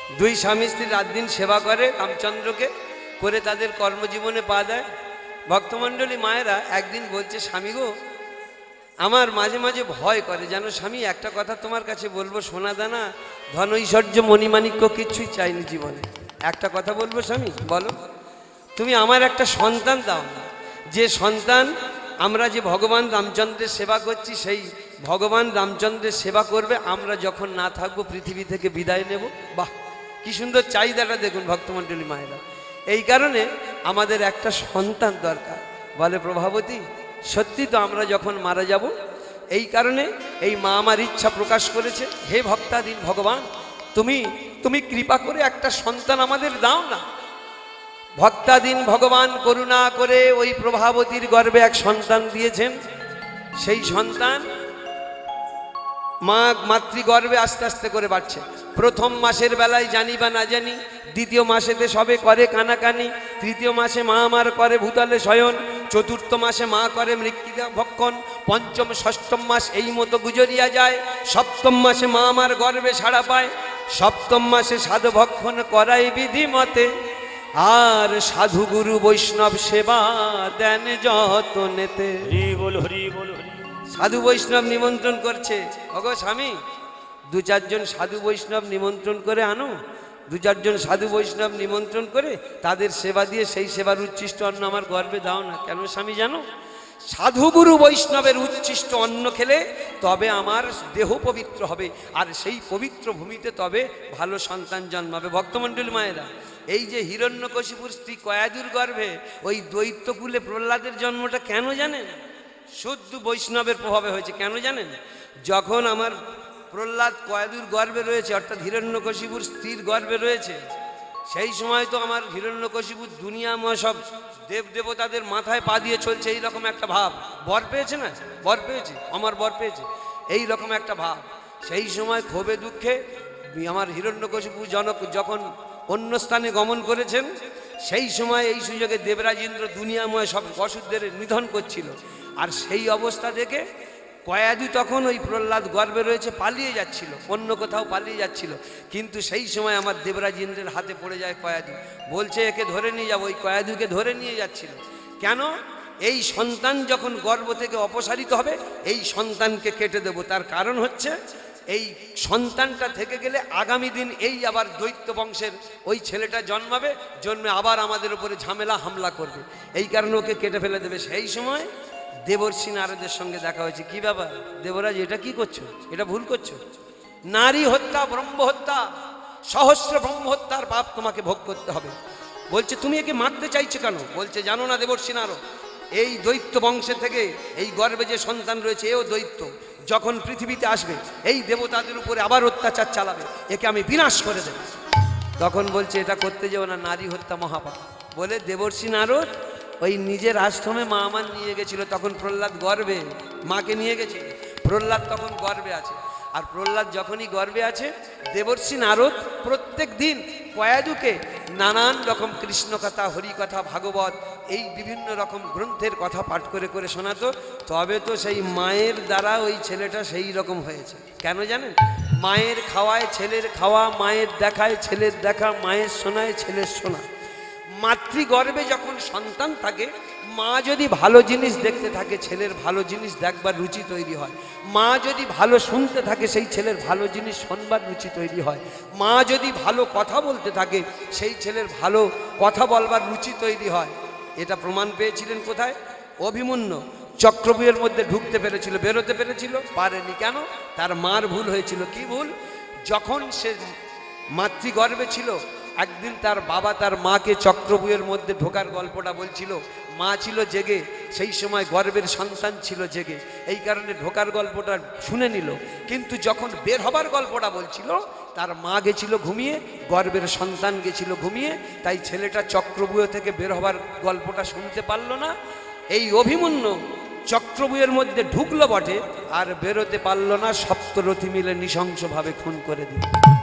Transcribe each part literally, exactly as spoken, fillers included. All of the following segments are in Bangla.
দুই স্বামী স্ত্রী রাত দিন সেবা করে রামচন্দ্রকে, করে তাদের কর্মজীবনে পা দেয়। ভক্তমণ্ডলী মায়েরা একদিন বলছে, স্বামী গো, আমার মাঝে মাঝে ভয় করে জানো স্বামী, একটা কথা তোমার কাছে বলবো, সোনা দানা ধন ঐশ্বর্য মণিমাণিক্য কিচ্ছুই চাইনি জীবনে, একটা কথা বলবো স্বামী, বলো। তুমি আমার একটা সন্তান দাও না, যে সন্তান আমরা যে ভগবান রামচন্দ্রের সেবা করছি, সেই ভগবান রামচন্দ্রের সেবা করবে, আমরা যখন না থাকবো পৃথিবী থেকে বিদায় নেব। বাহ, কি সুন্দর চাহিদাটা দেখুন ভক্তমণ্ডলী মায়েরা। এই কারণে আমাদের একটা সন্তান দরকার। বলে প্রভাবতী, সত্যি তো আমরা যখন মারা যাব, এই কারণে এই মা আমার ইচ্ছা প্রকাশ করেছে, হে ভক্তাধীন ভগবান, তুমি তুমি কৃপা করে একটা সন্তান আমাদের দাও না। ভক্তাধীন ভগবান করুণা করে ওই প্রভাবতীর গর্ভে এক সন্তান দিয়েছেন। সেই সন্তান মা মাতৃগর্ভে আস্তে আস্তে করে বাড়ছে। প্রথম মাসের বেলায় জানি বা না জানি, দ্বিতীয় মাসেতে সবে করে কানাকানি, তৃতীয় মাসে মা আমার করে ভূতলে শয়ন, চতুর্থ মাসে মা করে মৃত্তিকা ভক্ষণ, পঞ্চম ষষ্ঠম মাস এই মতো গুজরিয়া যায়। সপ্তম মাসে মা আমার গর্ভে সাড়া পায়, সপ্তম মাসে সাধু ভক্ষণ করায় বিধি মতে, আর সাধু গুরু বৈষ্ণব সেবা দেন যতনেতে। হরি বল হরি বল হরি। সাধু বৈষ্ণব নিমন্ত্রণ করছে, ওগো স্বামী, দু চারজন সাধু বৈষ্ণব নিমন্ত্রণ করে আনো, দু চারজন সাধু বৈষ্ণব নিমন্ত্রণ করে তাদের সেবা দিয়ে সেই সেবার উচ্ছিষ্ট অন্ন আমার গর্ভে দাও না। কেন স্বামী জানো? সাধুগুরু বৈষ্ণবের উচ্ছিষ্ট অন্ন খেলে তবে আমার দেহ পবিত্র হবে, আর সেই পবিত্র ভূমিতে তবে ভালো সন্তান জন্মাবে। ভক্তমণ্ডলী মায়েরা, এই যে হিরণ্যকশিপুর স্ত্রী কয়াদুর গর্ভে ওই দৈত্যকুলে প্রহ্লাদের জন্মটা কেন জানেন? শুদ্ধ বৈষ্ণবের প্রভাবে হয়েছে। কেন জানেন? যখন আমার প্রহ্লাদ কয়াদুর গর্ভে রয়েছে, অর্থাৎ হিরণ্যকশিপুর স্ত্রীর গর্ভে রয়েছে, সেই সময় তো আমার হিরণ্যকশিপুর দুনিয়াময় সব দেব দেবতাদের মাথায় পা দিয়ে চলছে, এই রকম একটা ভাব। বর পেয়েছে না, বর পেয়েছে, আমার বর পেয়েছে, এই রকম একটা ভাব। সেই সময় ক্ষোভে দুঃখে আমার হিরণ্যকশিপু জনক যখন অন্য স্থানে গমন করেছেন, সেই সময় এই সুযোগে দেবরাজ ইন্দ্র দুনিয়াময় সব অসুরদের নিধন করছিল। আর সেই অবস্থা দেখে কয়াদু তখন ওই প্রহ্লাদ গর্ভে রয়েছে পালিয়ে যাচ্ছিল, অন্য কোথাও পালিয়ে যাচ্ছিল। কিন্তু সেই সময় আমার দেবরাজ ইন্দ্রের হাতে পড়ে যায় কয়াদু, বলছে একে ধরে নিয়ে যাবো। ওই কয়াদুকে ধরে নিয়ে যাচ্ছিল। কেন? এই সন্তান যখন গর্ভ থেকে অপসারিত হবে, এই সন্তানকে কেটে দেব। তার কারণ হচ্ছে এই সন্তানটা থেকে গেলে আগামী দিন এই আবার দৈত্য বংশের ওই ছেলেটা জন্মাবে, জন্মে আবার আমাদের উপরে ঝামেলা হামলা করবে, এই কারণে ওকে কেটে ফেলে দেবে। সেই সময় দেবর্ষি নারদের সঙ্গে দেখা হয়েছে। কি ব্যাপার দেবরাজ, এটা কি করছো? এটা ভুল করছো। নারী হত্যা, ব্রহ্ম হত্যা, সহস্র ব্রহ্ম হত্যার পাপ তোমাকে ভোগ করতে হবে। বলছে তুমি একে মারতে চাইছো কেন? বলছে জানো না দেবর্ষি নারদ, এই দৈত্য বংশে থেকে এই গর্ভে যে সন্তান রয়েছে, এও দৈত্য। যখন পৃথিবীতে আসবে এই দেবতাদের উপরে আবার অত্যাচার চালাবে, একে আমি বিনাশ করে দেব। তখন বলছে এটা করতে যাও না, নারী হত্যা মহাপাপ। বলে দেবর্ষি নারদ ওই নিজের আশ্রমে মা আমার নিয়ে গেছিল, তখন প্রহ্লাদ গর্ভে, মাকে নিয়ে গেছিল, প্রহ্লাদ তখন গর্ভে আছে। আর প্রহ্লাদ যখনই গর্ভে আছে, দেবর্ষি নারদ প্রত্যেক দিন কয়াদুকে নানান রকম কৃষ্ণ কথা, হরি কথা, ভাগবত, এই বিভিন্ন রকম গ্রন্থের কথা পাঠ করে করে শোনাতো। তবে তো সেই মায়ের দ্বারা ওই ছেলেটা সেই রকম হয়েছে। কেন জানেন? মায়ের খাওয়ায় ছেলের খাওয়া, মায়ের দেখায় ছেলের দেখা, মায়ের শোনায় ছেলের শোনা। মাতৃগর্ভে যখন সন্তান থাকে, মা যদি ভালো জিনিস দেখতে থাকে, ছেলের ভালো জিনিস দেখবার রুচি তৈরি হয়। মা যদি ভালো শুনতে থাকে, সেই ছেলের ভালো জিনিস শোনবার রুচি তৈরি হয়। মা যদি ভালো কথা বলতে থাকে, সেই ছেলের ভালো কথা বলবার রুচি তৈরি হয়। এটা প্রমাণ পেয়েছিলেন কোথায়? অভিমন্যু চক্রব্যূহের মধ্যে ঢুকতে পেরেছিল, বেরোতে পেরেছিল, পারেনি। কেন? তার মার ভুল হয়েছিল। কি ভুল? যখন সে মাতৃগর্ভে ছিল, একদিন তার বাবা তার মাকে চক্রব্যূহের মধ্যে ঢোকার গল্পটা বলছিল। মা ছিল জেগে, সেই সময় গর্ভের সন্তান ছিল জেগে, এই কারণে ঢোকার গল্পটা শুনে নিল। কিন্তু যখন বের হবার গল্পটা বলছিল, তার মা গেছিল ঘুমিয়ে, গর্ভের সন্তান গেছিল ঘুমিয়ে, তাই ছেলেটা চক্রব্যূহ থেকে বের হবার গল্পটা শুনতে পারল না। এই অভিমন্যু চক্রব্যূহের মধ্যে ঢুকলো বটে, আর বেরোতে পারল না। সপ্তরথী মিলে নৃশংসভাবে খুন করে দিল।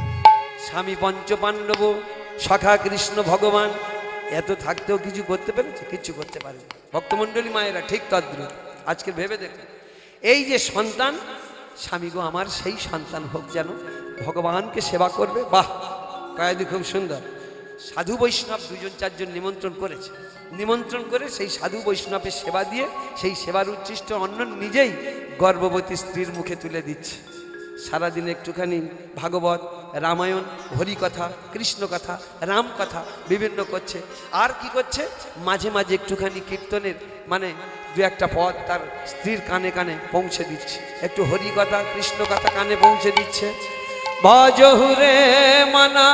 স্বামী পঞ্চপাণ্ডব, সখা কৃষ্ণ ভগবান, এত থাকতেও কিছু করতে পেরেছে? কিছু করতে পারে। ভক্তমণ্ডলী মায়েরা ঠিক তদ্রুপ। আজকে ভেবে দেখুন, এই যে সন্তান, স্বামী গো আমার সেই সন্তান হোক যেন ভগবানকে সেবা করবে। বাহ, কয়েদি খুব সুন্দর। সাধু বৈষ্ণব দুজন চারজন নিমন্ত্রণ করেছে, নিমন্ত্রণ করে সেই সাধু বৈষ্ণবের সেবা দিয়ে সেই সেবার উচ্ছিষ্ট অন্ন নিজেই গর্ভবতী স্ত্রীর মুখে তুলে দিচ্ছে। সারাদিন একটুখানি ভাগবত, রামায়ণ, হরিকথা, কৃষ্ণ কথা, রাম কথা বিভিন্ন করছে। আর কি করছে, মাঝে মাঝে একটুখানি কীর্তনের মানে দু একটা পদ তার স্ত্রীর কানে কানে পৌঁছে দিচ্ছে, একটু হরিকথা কৃষ্ণ কথা কানে পৌঁছে দিচ্ছে। ভজহুরে মানা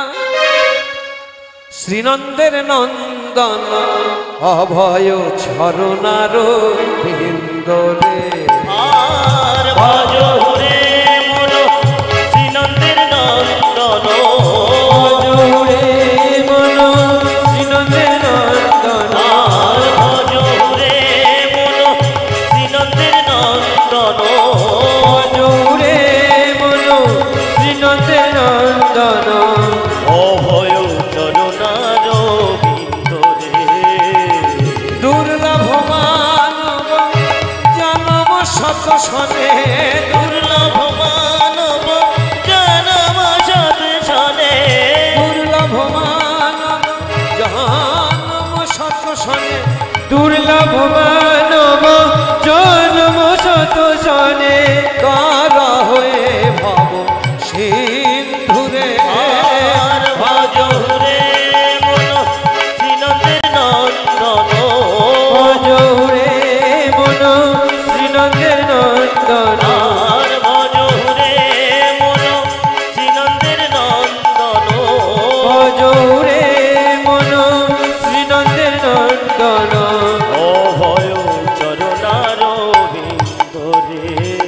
শ্রীনন্দের নন্দন অভয় ছরণার বিন্দরে। আর ভজহুরে মন শ্রীনন্দের নন্দন, ভজহুরে মন শ্রীনন্দের নন্দন, আর ভজহুরে মন শ্রীনন্দের নন্দন, ভজহুরে মন শ্রীনন্দের নন্দন অভয় চরণার বিন্দরে। দুর্লভ মানব জন্ম শত শনে, দুর্লভ মানব জনম শত শনে, দুর্লভ মানব জন্ম শত শনে, দুর্লভ মানব জন্ম শত শনে কার হয়ে ভব সিন্ধুরে। আর ভজহুরে মন শ্রীনন্দের নন্দন, ভজহুরে মন শ্রীনন্দের নন্দন, আর ভজহুরে মন শ্রীনন্দের নন্দন, ভজহুরে মন শ্রীনন্দের নন্দন অভয় চরণার বিন্দরে।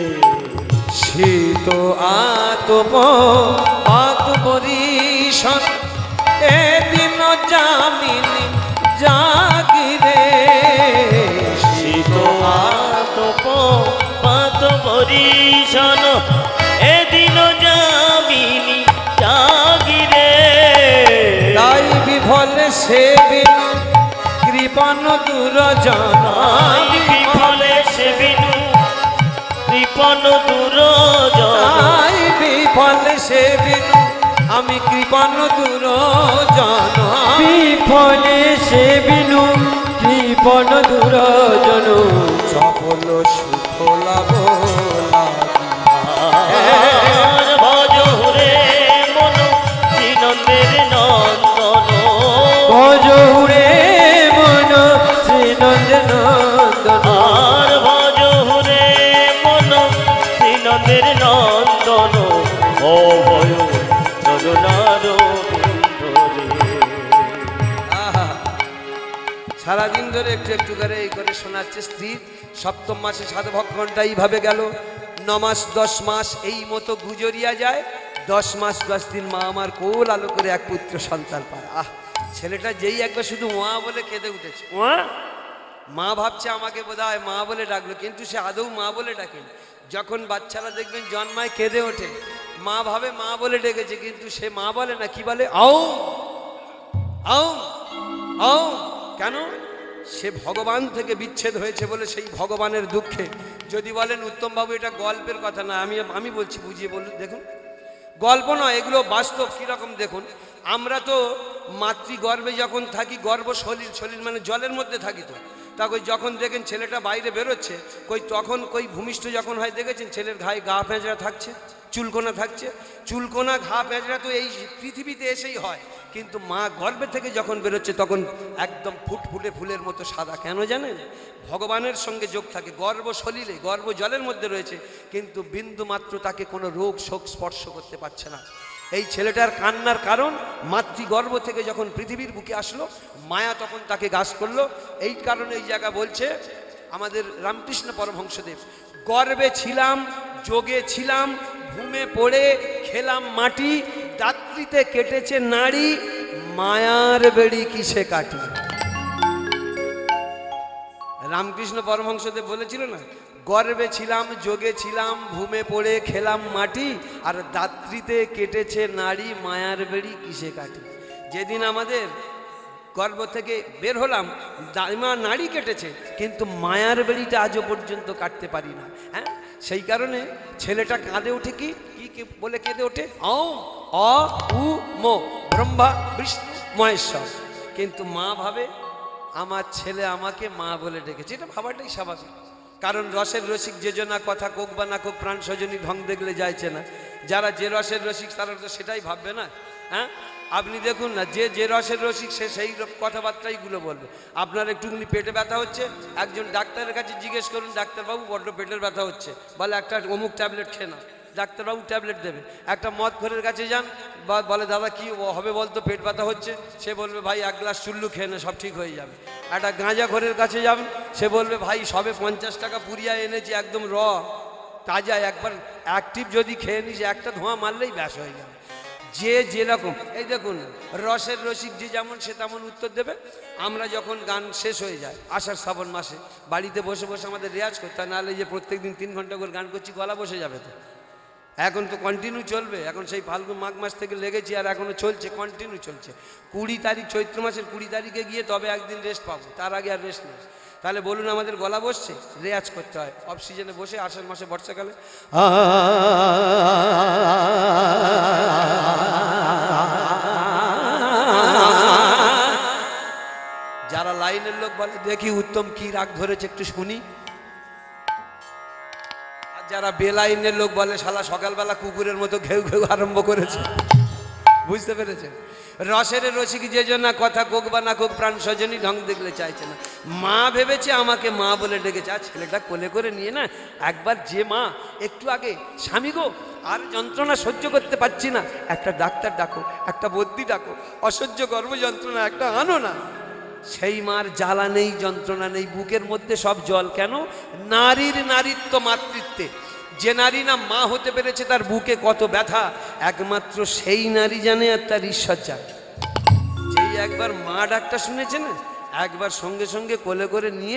শীত আতপ আত বরিশন এদিন জামিনী জাগিরে। শীত আতপ পাত বরিশন এদিন যামিনী জাগিরে। তাই বিফলে সে বিনু কৃপণ দুরজন, তাই বিফলে সে বিনু কৃপণ দুরজন, তাই বিফলে সে বিনু আমি কৃপণ দুরজন, বিফলে সে বিনু কৃপণ দুরজন সফল সুখ লাভ আর ভজহুরে মন শ্রীনন্দের নন্দন, ভজহুরে মন শ্রীনন্দের নন্দন, আর ভজহুরে মন শ্রীনন্দের নন্দন অভয় চরণার বিন্দরে। আহা, সারাদিন ধরে একটু একটু করে এই করে শোনাচ্ছে স্ত্রী। সপ্তম মাসে সাধভক ঘন্টা এইভাবে গেল। ন মাস দশ মাস এই মতো গুজরিয়া যায়। দশ মাস দশ দিন মা আমার কোল আলো করে এক পুত্র সন্তান পায়। আহ, ছেলেটা যেই একবার শুধু মা বলে কেঁদে উঠেছে। মা ভাবছে আমাকে বোধহয় মা বলে ডাকলো, কিন্তু সে আদৌ মা বলে ডাকেনি। যখন বাচ্চারা দেখবেন জন্মায় কেঁদে ওঠে, মা ভাবে মা বলে ডেকেছে, কিন্তু সে মা বলে না, কি বলে? আও আও আও। কেন? সে ভগবান থেকে বিচ্ছেদ হয়েছে বলে সেই ভগবানের দুঃখে। যদি বলেন উত্তমবাবু এটা গল্পের কথা না, আমি আমি বলছি বুঝিয়ে বলুন। দেখুন, গল্প নয়, এগুলো বাস্তব। কীরকম দেখুন, আমরা তো মাতৃগর্ভে যখন থাকি, গর্ভ শরীর শরীর মানে জলের মধ্যে থাকি, তো তা কই যখন দেখেন ছেলেটা বাইরে বেরোচ্ছে, কই তখন কই ভূমিষ্ঠ যখন হয় দেখেছেন ছেলের ঘায়ে গা পেঁচড়া থাকছে, চুলকোনা থাকছে। চুলকোনা ঘা পেঁচড়া তো এই পৃথিবীতে এসেই হয়, কিন্তু মা গর্ভে থেকে যখন বেরোচ্ছে তখন একদম ফুটফুটে ফুলের মতো সাদা। কেন জানেন? ভগবানের সঙ্গে যোগ থাকে। গর্ভ শরীরে, গর্ভ জলের মধ্যে রয়েছে, কিন্তু বিন্দু মাত্র তাকে কোনো রোগ শোক স্পর্শ করতে পারছে না। এই ছেলেটার কান্নার কারণ, মাতৃগর্ভ থেকে যখন পৃথিবীর বুকে আসলো, মায়া তখন তাকে গ্রাস করলো। এই কারণে এই জায়গা বলছে আমাদের রামকৃষ্ণ পরমহংসদেব, গর্ভে ছিলাম, যোগে ছিলাম, ঘুমে পড়ে খেলাম মাটি, দাত্রীতে কেটেছে নাড়ি, মায়ার বেড়ি কিসে কাটি। রামকৃষ্ণ পরমহংসদেব বলেছিল না, গর্ভে ছিলাম, যোগে ছিলাম, ঘুমে পড়ে খেলাম মাটি, আর দাত্রীতে কেটেছে নাড়ি, মায়ার বেড়ি কিসে কাটি। যেদিন আমাদের গর্ভ থেকে বের হলাম, দাইমা নাড়ি কেটেছে, কিন্তু মায়ার বেড়িটা আজও পর্যন্ত কাটতে পারি না। হ্যাঁ, সেই কারণে ছেলেটা কাঁদে ওঠে, কি কি বলে কেঁদে ওঠে? অ অ উ মো, ব্রহ্মা বিষ্ণু মহেশ্বর, কিন্তু মা ভাবে আমার ছেলে আমাকে মা বলে ডেকেছে, এটা ভাবাটাই স্বাভাবিক। কারণ রসের রসিক যে জনা কথা কোক বা না কোক প্রাণ সজনী ঢং দেখলে যাইছে না। যারা যে রসের রসিক তারা তো সেটাই ভাববে না। হ্যাঁ, আপনি দেখুন না, যে যে রসের রসিক সে সেই কথাবার্তাইগুলো বলবে। আপনার একটুখানি পেটে ব্যথা হচ্ছে, একজন ডাক্তারের কাছে জিজ্ঞেস করুন, ডাক্তারবাবু বড্ড পেটের ব্যথা হচ্ছে, বলে একটা অমুক ট্যাবলেট খেয়ে নাও, ডাক্তারবাবু ট্যাবলেট দেবে। একটা মদ খোরের কাছে যান, বা বলে দাদা কি হবে বলতো, পেট ব্যথা হচ্ছে, সে বলবে ভাই এক গ্লাস চুল্লু খেয়ে নে সব ঠিক হয়ে যাবে। একটা গাঁজা খোরের কাছে যাবেন, সে বলবে ভাই সবে পঞ্চাশ টাকা পুরিয়া এনেছি একদম র তাজা, একবার অ্যাক্টিভ যদি খেয়ে নিস একটা ধোঁয়া মারলেই ব্যাস হয়ে যাবে। যে যেরকম, এই দেখুন রসের রসিক যে যেমন সে তেমন উত্তর দেবে। আমরা যখন গান শেষ হয়ে যায় আষাঢ় শ্রাবণ মাসে বাড়িতে বসে বসে আমাদের রেয়াজ করতে হয়, নাহলে যে প্রত্যেক দিন তিন ঘন্টা করে গান করছি গলা বসে যাবে। তো এখন তো কন্টিনিউ চলবে, এখন সেই ফাল্গুন মাঘ মাস থেকে লেগেছি আর এখনও চলছে, কন্টিনিউ চলছে। কুড়ি তারিখ চৈত্র মাসের কুড়ি তারিখে গিয়ে তবে একদিন রেস্ট পাবো, তার আগে আর রেস্ট নেই। তাহলে বলুন আমাদের গলা বসছে, রেয়াজ করতে হয় অফ সিজনে বসে, আষাঢ় মাসে বর্ষাকালে যারা লাইনের লোক বলে দেখি উত্তম কি রাগ ধরেছে একটু শুনি, আর যারা বেলাইনের লোক বলে শালা সকালবেলা কুকুরের মতো ঘেউ ঘেউ আরম্ভ করেছে। বুঝতে পেরেছেন? রসের রসিক যে জন্য কথা কোক বা না কোক প্রাণ সজনী ঢং দেখলে চাইছে না। মা ভেবেছে আমাকে মা বলে ডেকেছে, আর ছেলেটা কোলে করে নিয়ে না একবার যে মা একটু আগে স্বামী গো আর যন্ত্রণা সহ্য করতে পারছি না, একটা ডাক্তার ডাকো, একটা বদ্যি ডাকো, অসহ্য গর্ভ যন্ত্রণা একটা আনো না। সেই মার জ্বালা নেই, যন্ত্রণা নেই, বুকের মধ্যে সব জল। কেন? নারীর নারীত্ব মাতৃত্বে। যে নারী না মা হতে পেরেছে তার বুকে কত ব্যথা একমাত্র সেই নারী জানে, আর তার ঈশ্বর জানে। যেই একবার মা ডাকটা শুনেছে না, একবার সঙ্গে সঙ্গে কোলে করে নিয়ে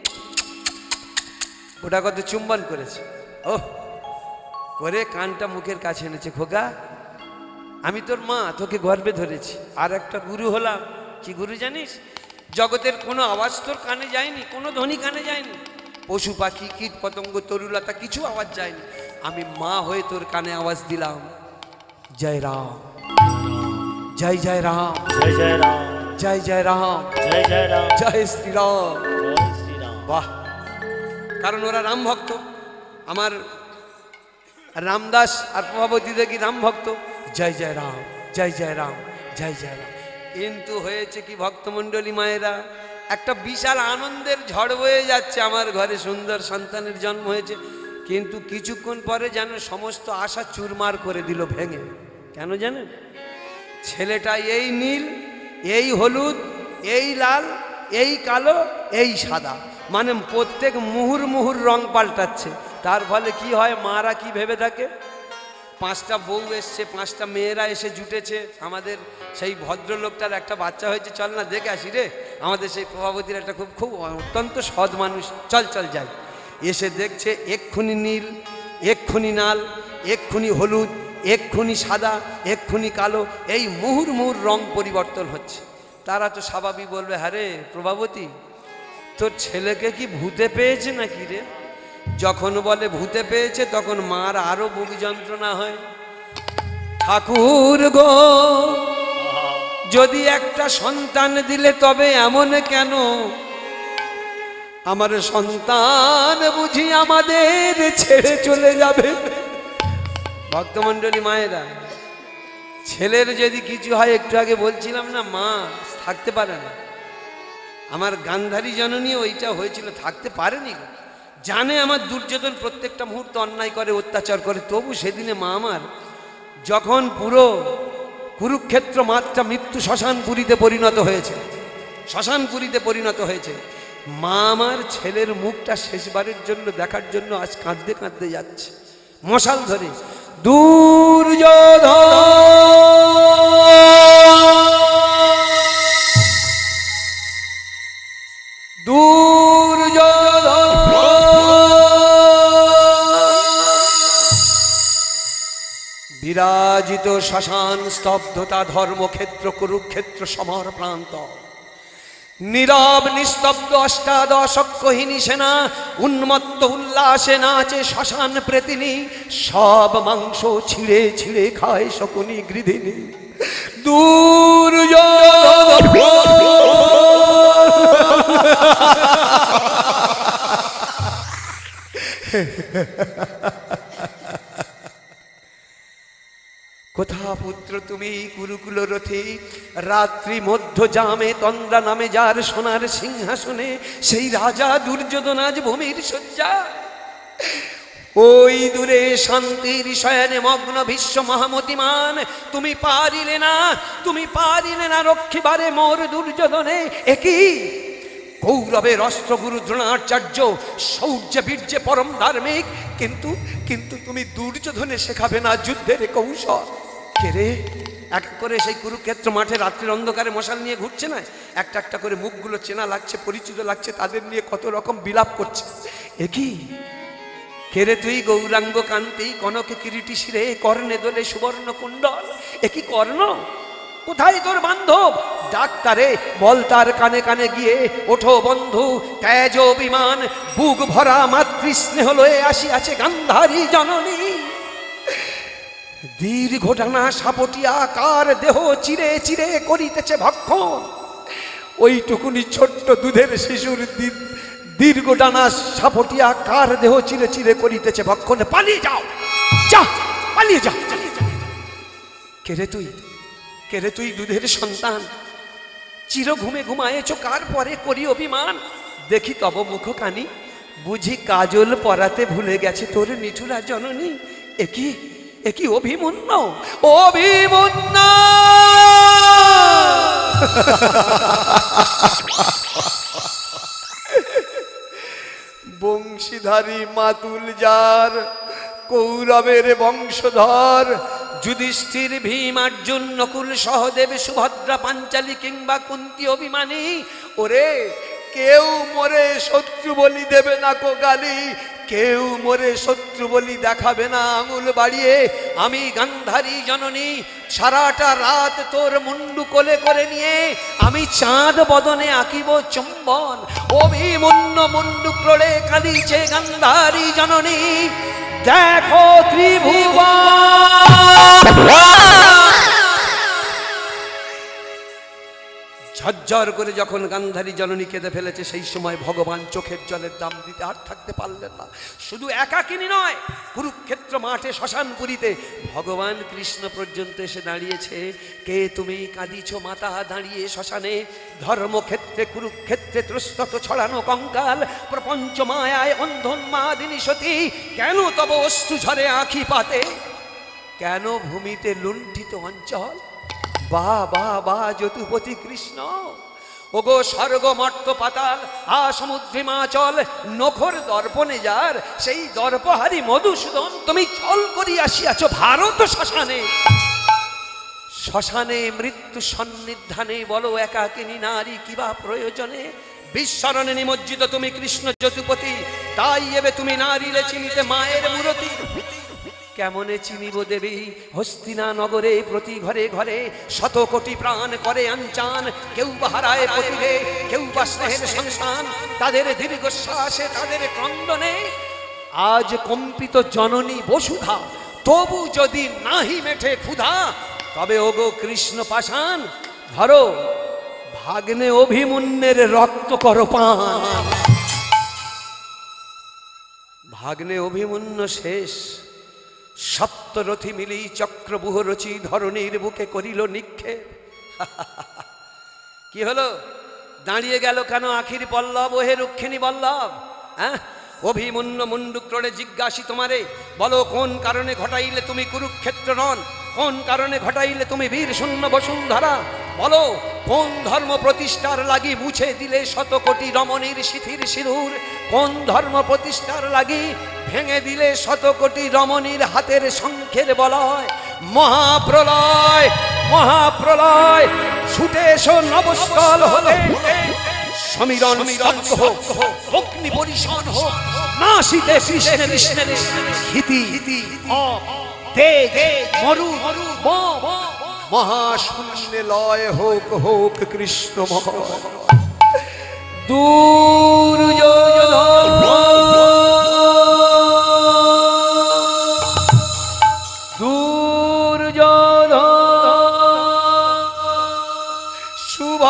ওটা কত চুম্বন করেছে, ও করে কানটা মুখের কাছে এনেছে, খোকা আমি তোর মা, তোকে গর্বে ধরেছি। আর একটা গুরু হলাম। কি গুরু জানিস? জগতের কোনো আওয়াজ তোর কানে যায়নি, কোনো ধ্বনি কানে যায়নি, পশু পাখি কীট পতঙ্গ তরুলতা কিছু আওয়াজ যায়নি, আমি মা হয়ে তোর কানে আওয়াজ দিলাম, জয় রাম, জয় জয় রাম, জয় জয় রাম, জয় জয় রাম, জয় জয় রাম, জয় শ্রীরাম। জয় শ্রীরাম। বাহ, কারণ ওরা রাম ভক্ত। আমার রামদাস আর প্রভাবতী দেখি রাম ভক্ত, জয় জয় রাম, জয় জয় রাম, জয় জয় রাম। কিন্তু হয়েছে কি ভক্তমণ্ডলী মায়েরা, একটা বিশাল আনন্দের ঝড় বয়ে যাচ্ছে, আমার ঘরে সুন্দর সন্তানের জন্ম হয়েছে, কিন্তু কিছুক্ষণ পরে যেন সমস্ত আশা চুরমার করে দিল ভেঙে। কেন জানেন? ছেলেটা এই নীল, এই হলুদ, এই লাল, এই কালো, এই সাদা, মানে প্রত্যেক মুহুর মুহুর রং পাল্টাচ্ছে। তার ফলে কি হয়, মারা কি ভেবে থাকে, পাঁচটা বউ এসছে, পাঁচটা মেয়েরা এসে জুটেছে, আমাদের সেই ভদ্রলোকটার একটা বাচ্চা হয়েছে, চল না দেখে আসি রে, আমাদের সেই প্রভাবতীর একটা খুব খুব অত্যন্ত সৎ মানুষ, চল চল যাই। এসে দেখছে এক্ষুনি নীল, এক্ষুনি লাল, এক্ষুনি হলুদ, এক্ষুনি সাদা, এক্ষুনি কালো, এই মুহুর মুহুর রং পরিবর্তন হচ্ছে। তারা তো স্বাভাবিক বলবে, হ্যাঁ রে প্রভাবতী, তোর ছেলেকে কি ভূতে পেয়েছে নাকি রে? যখন বলে ভূতে পেয়েছে তখন মার আরো বুক যন্ত্রণা হয়। ঠাকুর গো, যদি একটা সন্তান দিলে তবে এমন কেন, আমার সন্তান বুঝি আমাদের ছেড়ে চলে যাবে। ভক্তমণ্ডলী মায়েরা, ছেলের যদি কিছু হয়, একটু আগে বলছিলাম না মা থাকতে পারে না, আমার গান্ধারী জননী ওইটা হয়েছিল, থাকতে পারেনি, জানে আমার দুর্যোধন প্রত্যেকটা মুহূর্তে অন্যায় করে, অত্যাচার করে, তবু সেদিনে মা আমার যখন পুরো কুরুক্ষেত্র মাঠটা মৃত্যু শ্মশানপুরীতে পরিণত হয়েছে, শ্মশানপুরীতে পরিণত হয়েছে, মা আমার ছেলের মুখটা শেষবারের জন্য দেখার জন্য আজ কাঁদতে কাঁদতে যাচ্ছে, মশাল ধরে। দুর্যোধন দুর্যোধন বিরাজিত শ্মশান স্তব্ধতা, ধর্মক্ষেত্র কুরুক্ষেত্র সমর প্রান্ত, নীরব নিস্তব্ধ অষ্টাদশ অক্ষহিনী সেনা উন্মত্ত উল্লাসে নাচে শ্মশান প্রেতিনী, সব মাংস ছিঁড়ে ছিঁড়ে খায় শকুনি গৃধিনী। দূর কোথা পুত্র তুমি কুরুকুল রথে রাত্রি মধ্য জামে তন্দ্রা নামে যার সোনার সিংহাসনে সেই রাজা দুর্যোধন আজ ভূমির শয্যা। ওই দূরে শান্তির শয়নে মগ্ন বিশ্ব মহামতিমান, তুমি পারিলে না, তুমি পারিলে না রক্ষিবারে মোর দুর্যোধনে। একই কৌরবের অস্ত্রগুরু দ্রোণাচার্য শৌর্যে বীর্যে পরম ধার্মিক, কিন্তু কিন্তু তুমি দুর্যোধনে শেখাবে না যুদ্ধের কৌশল। কে রে এক করে সেই কুরুক্ষেত্র মাঠে রাত্রির অন্ধকারে মশাল নিয়ে ঘুরছে না, একটা একটা করে মুখগুলো চেনা লাগছে, পরিচিত লাগছে, তাদের নিয়ে কত রকম বিলাপ করছে। একই কেরে তুই গৌরাঙ্গ কান্তি কনকে কিরিটি শিরে কর্ণে দোলে সুবর্ণ কুণ্ডল। একই কর্ণ কোথায় তোর বান্ধব? ডাক্তারে বল তার কানে কানে গিয়ে, ওঠো বন্ধু তেজ বিমান, বুক ভরা মাতৃস্নেহ লয়ে আসিয়াছে গান্ধারী জননী। দীর্ঘ টানা সাপটিয়া কার দেহ চিরে চিরে করিতেছে ভক্ষণ। ওইটুকুনি ছোট্ট দুধের শিশুর দীর্ঘ টানা সাপটিয়া কার দেহ চিরে চিরে করিতেছে ভক্ষণ। পালিয়ে যাও, যা পালিয়ে যা। কেরে তুই, কেরে তুই দুধের সন্তান, চির ঘুমে ঘুমায়েছ কার পরে করি অভিমান। দেখি তব মুখ কানি, বুঝি কাজল পরাতে ভুলে গেছে তোর নিঠুরা জননী। একই একই অভিমন্য, অভিমন্য বংশীধারী মাতুল যার, কৌরবের বংশধর, যুধিষ্ঠির ভীম অর্জুন নকুল সহদেব সুভদ্রা পাঞ্চালী কিংবা কুন্তি অভিমানী। ওরে কেউ মোরে শত্রু বলি দেবে না কো গালি, কেউ মোরে শত্রু বলি দেখাবে না আঙুল বাড়িয়ে। আমি গান্ধারী জননী সারাটা রাত তোর মুন্ডু কোলে করে নিয়ে আমি চাঁদ বদনে আঁকিব চুম্বন। অভিমন্য মুন্ডু ক্রোড়ে কাঁদিছে গান্ধারী জননী, দেখো ত্রিভুবন। ঝরঝর করে যখন গান্ধারী জননী কেঁদে ফেলেছে, সেই সময় ভগবান চোখের জলের দাম দিতে আর থাকতে পারলেন না। শুধু একাকিনী নয়, কুরুক্ষেত্র মাঠে শ্মশানপুরীতে ভগবান কৃষ্ণ পর্যন্ত এসে দাঁড়িয়েছে। কে তুমি কাঁদিছ মাতা দাঁড়িয়ে শ্মশানে, ধর্মক্ষেত্রে কুরুক্ষেত্রে ত্রস্তত ছড়ানো কঙ্কাল, প্রপঞ্চ মায়ায় অন্ধন মাদিনী সতী, কেন তব অশ্রু ঝরে আঁখি পাতে, কেন ভূমিতে লুণ্ঠিত অঞ্চল। বা বা বা যতুপতি কৃষ্ণ, ওগো স্বর্গ মর্ত পাতাল আ সমুদ্রিমাচল, নখর দর্পণে যার সেই দর্পহারি মধুসূদন, তুমি চল করি আসিয়াছ ভারত শ্মশানে। শ্মশানে মৃত্যু সন্নিধানে বলো একাকিনী নারী কিবা প্রয়োজনে। বিশ্বরণে নিমজ্জিত তুমি কৃষ্ণ যতুপতি, তাই এবে তুমি নারীলে চিনিতে মায়ের মূরতি। কেমনে চিনিব দেবী হস্তিনা নগরে প্রতি ঘরে ঘরে শত কোটি প্রাণ করে আঞ্চান, কেউ বা হারায় পতিরে, কেউ বা স্নেহের সন্তান, তাদের দীর্ঘশ্বাসে তাদের ক্রন্দনে আজ কম্পিত জননী বসুধা। তবু যদি নাহি মেঠে ক্ষুধা, তবে ওগো কৃষ্ণ পাষাণ ধরো ভাগ্নে অভিমন্যের রক্ত করো পান। ভাগ্নে অভিমন্য শেষ, সপ্তরথী মিলি চক্রবুহ রচি ধরণীর বুকে করিল নিক্ষেপ। কি হলো, দাঁড়িয়ে গেল কেন আখির পল্লব ওহে রুক্ষিণী বল্লভ? হ্যাঁ, অভিমন্য মুন্ডুক্রোড়ে জিজ্ঞাসি তোমারে, বলো কোন কারণে ঘটাইলে তুমি কুরুক্ষেত্র রণ, কোন কারণে ঘটাইলে তুমি বীর শূন্য বসুন্ধরা, বলো কোন ধর্ম প্রতিষ্ঠার লাগি মুছে দিলে শত কোটি রমণীর শিথির সিঁদুর, কোন ধর্ম প্রতিষ্ঠার লাগি ভেঙে দিলে শত কোটি রমণীর হাতের শঙ্খের বলয়। মহাপ্রলয় মহাপ্রলয় ছুটে এসো নবস্কল হলে, সমীরণ স্তব্ধ হোক, অগ্নি বরিশন হোক, নাসিতে কৃষ্ণের কৃষ্ণের হিতি তেজ মরু মহাশূন্যে লয় হোক হোক কৃষ্ণময়। দুর্যোধন দুর্যোধন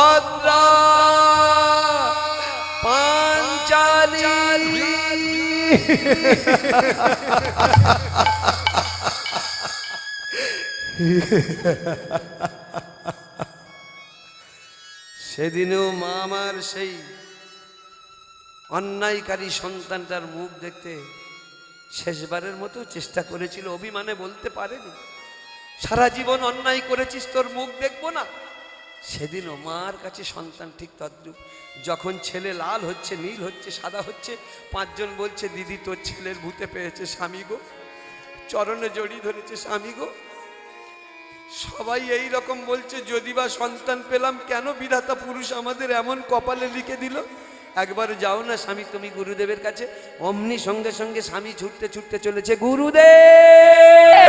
সুভদ্রা পাঞ্চালী সেদিনেও মা আমার সেই অন্যায়কারী সন্তানটার মুখ দেখতে শেষবারের মতো চেষ্টা করেছিল, অভিমানে বলতে পারেনি সারা জীবন অন্যায় করেছিস, তোর মুখ দেখবো না। সেদিনও মার কাছে সন্তান ঠিক তদ্রূপ। যখন ছেলে লাল হচ্ছে, নীল হচ্ছে, সাদা হচ্ছে, পাঁচজন বলছে দিদি তোর ছেলের ভূতে পেয়েছে স্বামী গো, চরণে জড়িয়ে ধরেছে স্বামী গো। সবাই এই রকম বলছে, যদি বা সন্তান পেলাম, কেন বিধাতা পুরুষ আমাদের এমন কপালে লিখে দিল। একবার যাও না স্বামী তুমি গুরুদেবের কাছে। অমনি সঙ্গে সঙ্গে স্বামী ছুটতে ছুটতে চলেছে, গুরুদেব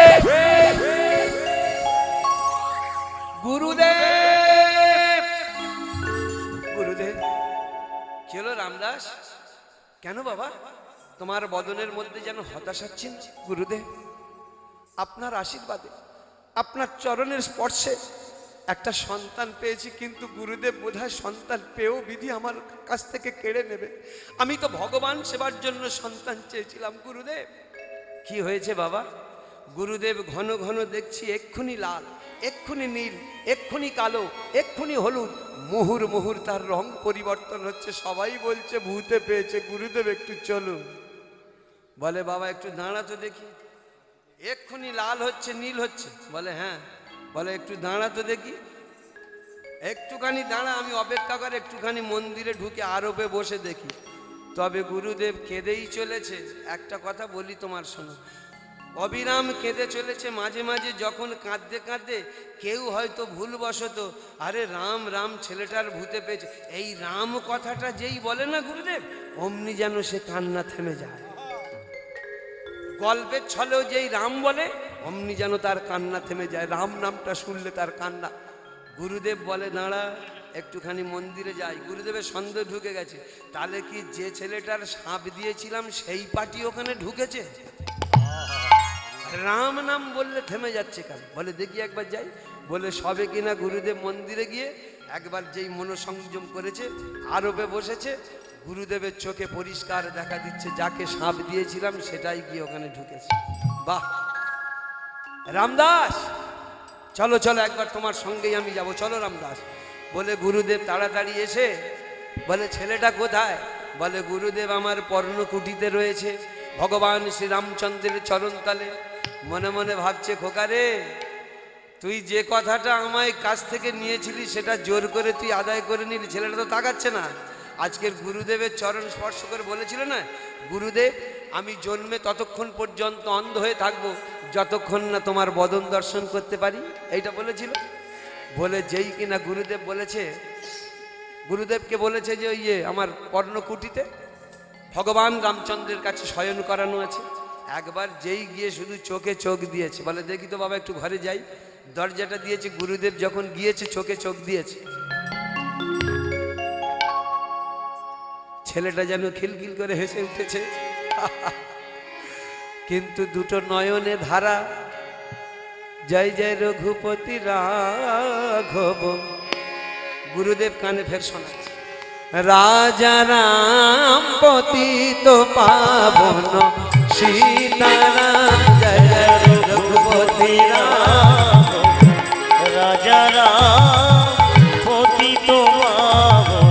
গুরুদেব গুরুদেব। কি হলো রামদাস, কেন বাবা তোমার বদনের মধ্যে যেন হতাশা ছিল? গুরুদেব আপনার আশীর্বাদে, আপনার চরণের স্পর্শে একটা সন্তান পেয়েছি, কিন্তু গুরুদেব বোধহয় সন্তান পেয়েও বিধি আমার কাছ থেকে কেড়ে নেবে। আমি তো ভগবান সেবার জন্য সন্তান চেয়েছিলাম গুরুদেব। কি হয়েছে বাবা? গুরুদেব ঘন ঘন দেখছি এক্ষুনি লাল, এক্ষুনি নীল, এক্ষুনি কালো, এক্ষুনি হলুদ, মুহুর মুহুর তার রং পরিবর্তন হচ্ছে। সবাই বলছে ভূতে পেয়েছে। গুরুদেব একটু চলুন। বলে বাবা একটু দাঁড়া তো দেখি। এক্ষুনি লাল হচ্ছে, নীল হচ্ছে। বলে হ্যাঁ। বলে একটু দাঁড়া তো দেখি। একটুখানি দাঁড়া, আমি অপেক্ষা করে একটুখানি মন্দিরে ঢুকে আরবে বসে দেখি। তবে গুরুদেব কেঁদেই চলেছে। একটা কথা বলি তোমার শোনো, অবিরাম কেঁদে চলেছে। মাঝে মাঝে যখন কাঁদতে কাঁদতে কেউ হয়তো ভুলবশত আরে রাম রাম ছেলেটার ভূতে পেয়েছে, এই রাম কথাটা যেই বলে না গুরুদেব, অমনি যেন সে কান্না থেমে যায়। গল্পের ছলেও যেই রাম বলে, অমনি যেন তার কান্না থেমে যায়। রাম নামটা শুনলে তার কান্না। গুরুদেব বলে দাঁড়া একটুখানি মন্দিরে যাই। গুরুদেবের সন্দেহ ঢুকে গেছে, তাহলে কি যে ছেলেটার সাপ দিয়েছিলাম সেই পাটি ওখানে ঢুকেছে? রাম নাম বললে থেমে যাচ্ছে কেন? বলে দেখি একবার যাই। বলে সবে কিনা গুরুদেব মন্দিরে গিয়ে একবার যেই মনোসংযম করেছে, আরবে বসেছে, গুরুদেবের চোখে পরিষ্কার দেখা দিচ্ছে যাকে সাপ দিয়েছিলাম সেটাই গিয়ে ওখানে ঢুকেছে। বাহ রামদাস, চলো চলো একবার তোমার সঙ্গেই আমি যাব, চলো রামদাস। বলে গুরুদেব তাড়াতাড়ি এসে বলে ছেলেটা কোথায়? বলে গুরুদেব আমার পর্ণকুটিতে রয়েছে, ভগবান শ্রীরামচন্দ্রের চরণতলে। মনে মনে ভাবছে খোকারে, তুই যে কথাটা আমায় কাছ থেকে নিয়েছিলি সেটা জোর করে তুই আদায় করে নিলি। ছেলেটা তো তাকাচ্ছে না। আজকের গুরুদেবের চরণ স্পর্শ করে বলেছিল না, গুরুদেব আমি জন্মে ততক্ষণ পর্যন্ত অন্ধ হয়ে থাকবো যতক্ষণ না তোমার বদন দর্শন করতে পারি, এইটা বলেছিল। বলে যেই কিনা গুরুদেব বলেছে, গুরুদেবকে বলেছে যে ইয়ে আমার পর্ণকুটিতে ভগবান রামচন্দ্রের কাছে শয়ন করানো আছে। একবার যেই গিয়ে শুধু চোখে চোখ দিয়েছে। বলে দেখি তো বাবা একটু ঘরে যাই। দরজাটা দিয়েছে, গুরুদেব যখন গিয়েছে চোখে চোখ দিয়েছে। ছেলেটা যেন খিলখিল করে হেসে উঠেছে, কিন্তু দুটো নয়নে ধারা। জয় জয় রঘুপতি রাঘব। গুরুদেব কানে ফের শোনাচ্ছে, রাজা রাম পতিত পাবন সীতারাম। জয় জয় রঘুপতি রাঘব। রাজা রাম পতিত পাবন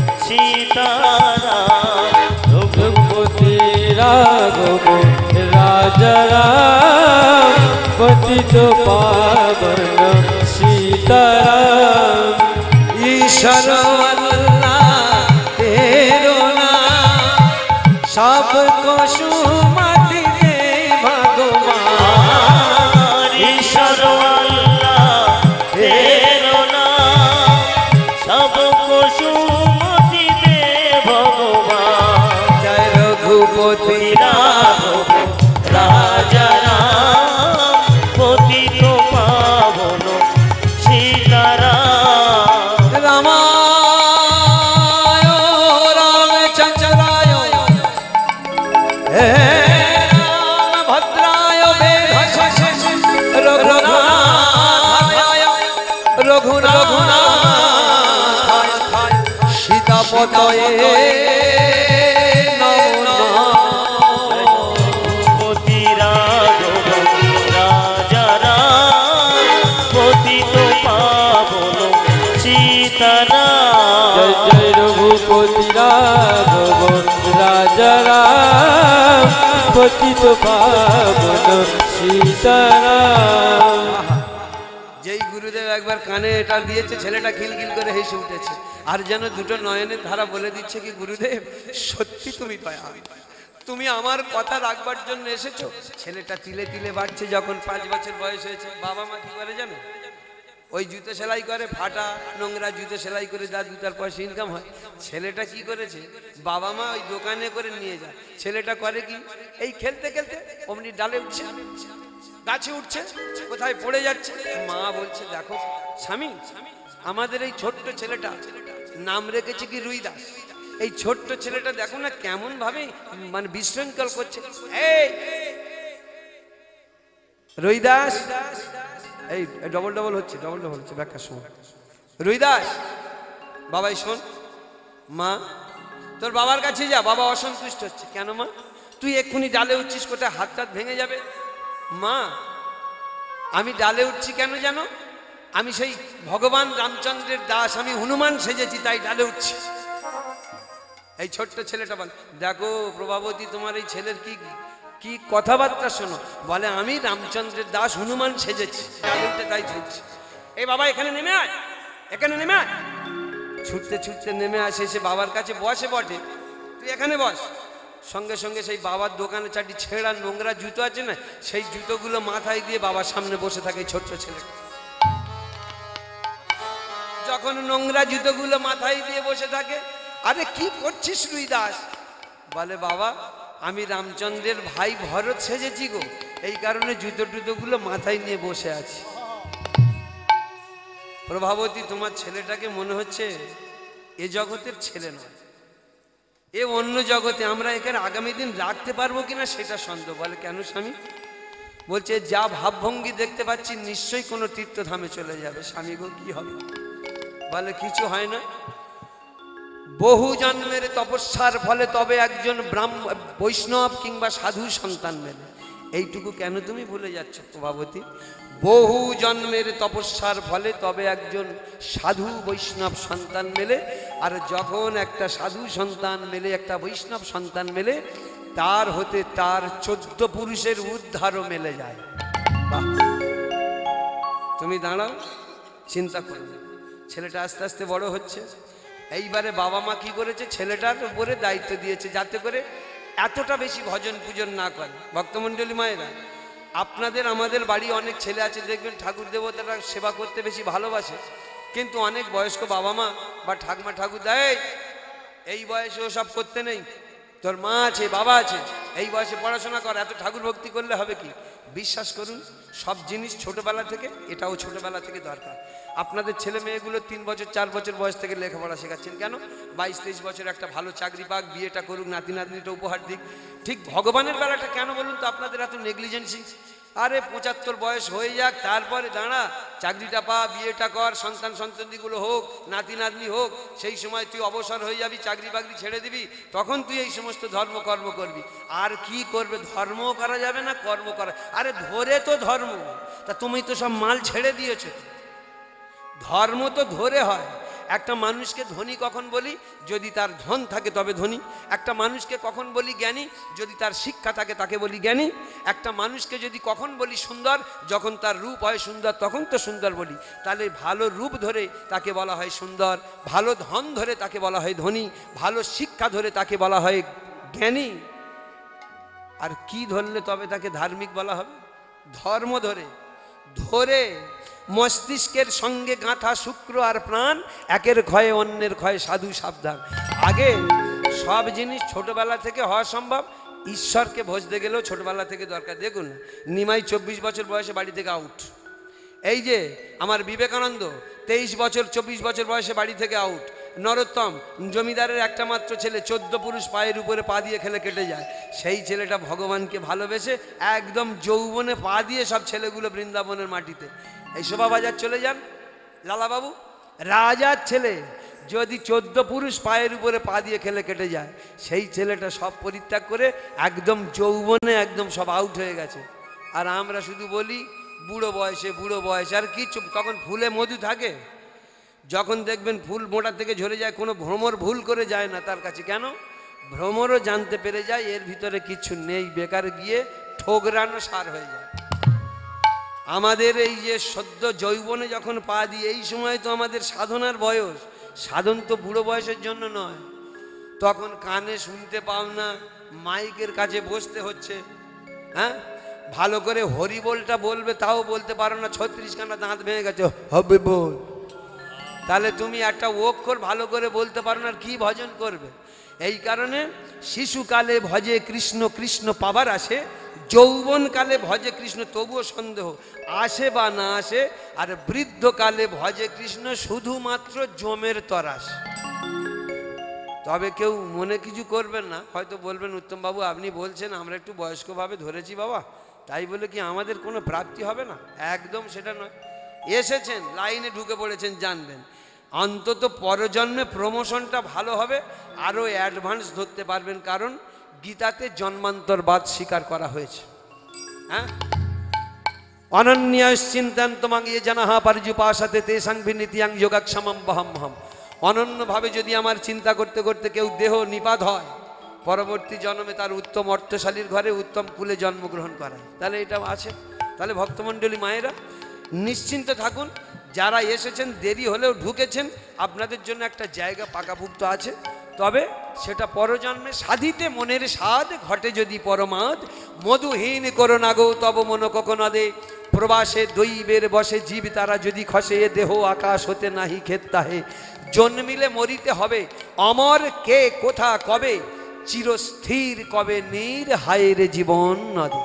সীতারাম। রঘুপতি রাঘব রাজা রাম পতিত পাবন সীতারাম। ঈশ্বর আল্লাহ তেরো নাম সবকো সুমতি দে ভগবান। ঈশ্বর আল্লাহ তেরো নাম সবকো সুমতি দে ভগবান। জয় রঘুপতি রাঘব রাজা রাম পতিত পাবন সীতারাম। রামায় রামচন্দ্রায় হে রাম ভদ্রায় বেধশে রঘুনাথায় রঘুনাথায় সীতাপতয়ে নমো নমঃ। সীতারাম জয় জয় রঘুপতি রাঘব রাজা রাম পতিত পাবন সীতারাম। যেই গুরুদেব একবার কানে এটা দিয়েছে ছেলেটা খিলখিল করে হেসে উঠেছে, আর যেন দুটো নয়নের ধারা বলে দিচ্ছে কি গুরুদেব সত্যি তুমি দয়া, তুমি আমার কথা রাখবার জন্য এসেছো। ছেলেটা তিলে তিলে বাড়ছে, যখন পাঁচ বছর বয়স হয়েছে বাবা মা কি করে জানো, ওই জুতো সেলাই করে, ফাটা নোংরা জুতো সেলাই করে যা জুতার পয়সা ইনকাম হয়, ছেলেটা কি করেছে বাবা মা ওই দোকানে করে নিয়ে যায়। ছেলেটা করে কি এই খেলতে খেলতে অমনি ডালে উঠছে, গাছে উঠছে, কোথায় পড়ে যাচ্ছে, মা বলছে দেখো স্বামী আমাদের এই ছোট্ট ছেলেটা নাম রেখেছে কি রুইদাস, এই ছোট্ট ছেলেটা দেখো না কেমন ভাবে মানে বিশৃঙ্খল করছে। এই রুইদাস, এই ডবল ডবল হচ্ছে ডবল ডবল হচ্ছে ব্যাখ্যার সময়। রুইদাস বাবাই শোন, মা তোর বাবার কাছে যা, বাবা অসন্তুষ্ট হচ্ছে। কেন মা, তুই এক্ষুনি ডালে উঠছিস, কোথায় হাত টাত ভেঙে যাবে। মা আমি ডালে উঠছি কেন জানো, আমি সেই ভগবান রামচন্দ্রের দাস, আমি হনুমান সেজেছি তাই ডালে উঠছি। এই ছোট্ট ছেলেটা বল দেখো প্রভাবতী তোমার এই ছেলের কি কি কথাবার্তা শোনো, বলে আমি রামচন্দ্রের দাস হনুমান সেজেছি ডালে উঠে তাই ছুটছি। এই বাবা এখানে নেমে আয়, এখানে নেমে আয়। ছুটতে ছুটতে নেমে আসে, সে বাবার কাছে বসে বটে, তুই এখানে বস। সঙ্গে সঙ্গে সেই বাবার দোকানে চারটি ছেঁড়া নোংরা জুতো আছে না, সেই জুতোগুলো মাথায় দিয়ে বাবার সামনে বসে থাকে ছোট্ট ছেলেটা। যখন নোংরা জুতোগুলো মাথায় দিয়ে বসে থাকে, আরে কি করছিস রুইদাস, বলে বাবা আমি রামচন্দ্রের ভাই ভরত সেজেছি গো, এই কারণে জুতো টুতোগুলো মাথায় নিয়ে বসে আছি। প্রভাবতী তোমার ছেলেটাকে মনে হচ্ছে এ জগতের ছেলে নয়, এ অন্য জগতে, আমরা এখানে আগামী দিন রাখতে পারবো কিনা সেটা সন্দেহ। বলে কেন স্বামী, বলছে যা ভাবভঙ্গি দেখতে পাচ্ছি নিশ্চয়ই কোনো তীর্থধামে চলে যাবে। স্বামী গো কি হবে, বলে কিছু হয় না, বহু জন্মের তপস্যার ফলে তবে একজন ব্রাহ্ম বৈষ্ণব কিংবা সাধু সন্তান মেলে। এইটুকু কেন তুমি ভুলে যাচ্ছ প্রভাবতী, বহু জন্মের তপস্যার ফলে তবে একজন সাধু বৈষ্ণব সন্তান মেলে, আর যখন একটা সাধু সন্তান মেলে, একটা বৈষ্ণব সন্তান মেলে, তার হতে তার চোদ্দ পুরুষের উদ্ধারও মেলে যায়। বাহ, তুমি দাঁড়াও, চিন্তা করো, ছেলেটা আস্তে আস্তে বড় হচ্ছে। এইবারে বাবা মা কি করেছে, ছেলেটার উপরে দায়িত্ব দিয়েছে যাতে করে এতটা বেশি ভজন পূজন না করে। ভক্তমণ্ডলী মায়েরা, আপনাদের আমাদের বাড়ি অনেক ছেলে আছে দেখবেন ঠাকুর দেবতারা সেবা করতে বেশি ভালোবাসে, কিন্তু অনেক বয়স্ক বাবা মা বা ঠাকুমা ঠাকুর দেয় এই বয়সে ওসব করতে নেই, তোর মা আছে বাবা আছে, এই বয়সে পড়াশোনা কর, এত ঠাকুর ভক্তি করলে হবে কি। বিশ্বাস করুন সব জিনিস ছোটবেলা থেকে, এটাও ছোটবেলা থেকে দরকার। আপনাদের ছেলে মেয়েগুলো তিন বছর চার বছর বয়স থেকে লেখাপড়া শেখাচ্ছেন কেন, বাইশ তেইশ বছর একটা ভালো চাকরি পাক, বিয়েটা করুক, নাতি নাতনিটা উপহার দিক। ঠিক ভগবানের বেলাটা কেন বলুন তো আপনাদের এত নেগলিজেন্সি। আরে পঁচাত্তর বয়স হয়ে যাক, তারপরে দাঁড়া, চাকরিটা পা, বিয়েটা কর, সন্তান সন্ততিগুলো হোক, নাতি নাতনি হোক, সেই সময় তুই অবসর হয়ে যাবি, চাকরি বাকরি ছেড়ে দিবি, তখন তুই এই সমস্ত ধর্ম কর্ম করবি। আর কি করবে, ধর্মও করা যাবে না, কর্ম করা, আরে ধরে তো ধর্ম, তা তুমি তো সব মাল ছেড়ে দিয়েছো। ধর্ম তো ধরে হয়। একটা মানুষকে ধনী কখন বলি, যদি তার ধন থাকে তবে ধনী। একটা মানুষকে কখন বলি জ্ঞানী, যদি তার শিক্ষা থাকে তাকে বলি জ্ঞানী। একটা মানুষকে যদি কখন বলি সুন্দর, যখন তার রূপ হয় সুন্দর তখন তো সুন্দর বলি। তাহলে ভালো রূপ ধরে তাকে বলা হয় সুন্দর, ভালো ধন ধরে তাকে বলা হয় ধনী, ভালো শিক্ষা ধরে তাকে বলা হয় জ্ঞানী। আর কি ধরলে তবে তাকে ধার্মিক বলা হবে, ধর্ম ধরে। ধরে মস্তিষ্কের সঙ্গে গাঁথা শুক্র আর প্রাণ, একের ক্ষয়ে অন্যের ক্ষয়ে সাধু সাবধান। আগে সব জিনিস ছোটবেলা থেকে হওয়া সম্ভব, ঈশ্বরকে ভজতে গেলেও ছোটবেলা থেকে দরকার। দেখুন নিমাই চব্বিশ বছর বয়সে বাড়ি থেকে আউট, এই যে আমার বিবেকানন্দ তেইশ বছর চব্বিশ বছর বয়সে বাড়ি থেকে আউট, নরোত্তম জমিদারের একটা মাত্র ছেলে, চোদ্দ পুরুষ পায়ের উপরে পা দিয়ে খেলে কেটে যায়, সেই ছেলেটা ভগবানকে ভালোবেসে একদম যৌবনে পা দিয়ে সব ছেলেগুলো বৃন্দাবনের মাটিতে। এই শোভাবাজার চলে যান, লালাবাবু রাজার ছেলে যদি চোদ্দ পুরুষ পায়ের উপরে পা দিয়ে খেলে কেটে যায়, সেই ছেলেটা সব পরিত্যাগ করে একদম যৌবনে একদম সব আউট হয়ে গেছে। আর আমরা শুধু বলি বুড়ো বয়সে বুড়ো বয়সে, আর কি তখন ফুলে মধু থাকে, যখন দেখবেন ফুল মোটা থেকে ঝরে যায়, কোনো ভ্রমর ভুল করে যায় না তার কাছে। কেন? ভ্রমরও জানতে পেরে যায় এর ভিতরে কিছু নেই, বেকার গিয়ে ঠোকরানো সার হয়ে যায়। আমাদের এই যে সদ্য যৌবনে যখন পা দিই, এই সময় তো আমাদের সাধনার বয়স। সাধন তো বুড়ো বয়সের জন্য নয়। তখন কানে শুনতে পাও না, মাইকের কাছে বসতে হচ্ছে। হ্যাঁ, ভালো করে হরিবোলটা বলবে তাও বলতে পারো না, ছত্রিশ খানা দাঁত ভেঙে গেছে, হবে বল। তাহলে তুমি একটা অক্ষর ভালো করে বলতে পারো না, আর কি ভজন করবে? এই কারণে শিশুকালে ভজে কৃষ্ণ, কৃষ্ণ পাবার আসে। যৌবনকালে ভজে কৃষ্ণ, তবুও সন্দেহ আসে বা না আসে। আর বৃদ্ধকালে ভজে কৃষ্ণ, শুধুমাত্র জমের তরাস। তবে কেউ মনে কিছু করবেন না, হয়তো বলবেন উত্তমবাবু আপনি বলছেন আমরা একটু বয়স্কভাবে ধরেছি বাবা, তাই বলে কি আমাদের কোনো প্রাপ্তি হবে না? একদম সেটা নয়। এসেছেন, লাইনে ঢুকে পড়েছেন, জানবেন অন্তত পরজন্মে প্রমোশনটা ভালো হবে, আরও অ্যাডভান্স ধরতে পারবেন। কারণ গীতাতে জন্মান্তরবাদ স্বীকার করা হয়েছে। হ্যাঁ, অনন্যাশ্চিন্তান তোমাং ইয়ে জানাহা পর্যুপাসাতে তেষাং বিনীতিয়াং যোগাক্ষমম বহমহম। অনন্যভাবে যদি আমার চিন্তা করতে করতে কেউ দেহ নিপাত হয়, পরবর্তী জন্মে তার উত্তম অর্থশালীর ঘরে উত্তম কুলে জন্মগ্রহণ করায়। তাহলে এটা আছে। তাহলে ভক্তমণ্ডলী মায়েরা নিশ্চিন্ত থাকুন, যারা এসেছেন দেরি হলেও ঢুকেছেন, আপনাদের জন্য একটা জায়গা পাকাপুক্ত আছে। তবে সেটা পরজন্মে সাধিতে মনের স্বাদ ঘটে যদি পরমাদ, মধুহীন করো না গো তব মন ককনদে, প্রবাসে দৈবের বসে জীব তারা যদি খসে, দেহ আকাশ হতে নাহি ক্ষেত তাহে, জন্মিলে মরিতে হবে অমর কে কোথা কবে, চিরস্থির কবে নীর হায়ের জীবন নদী।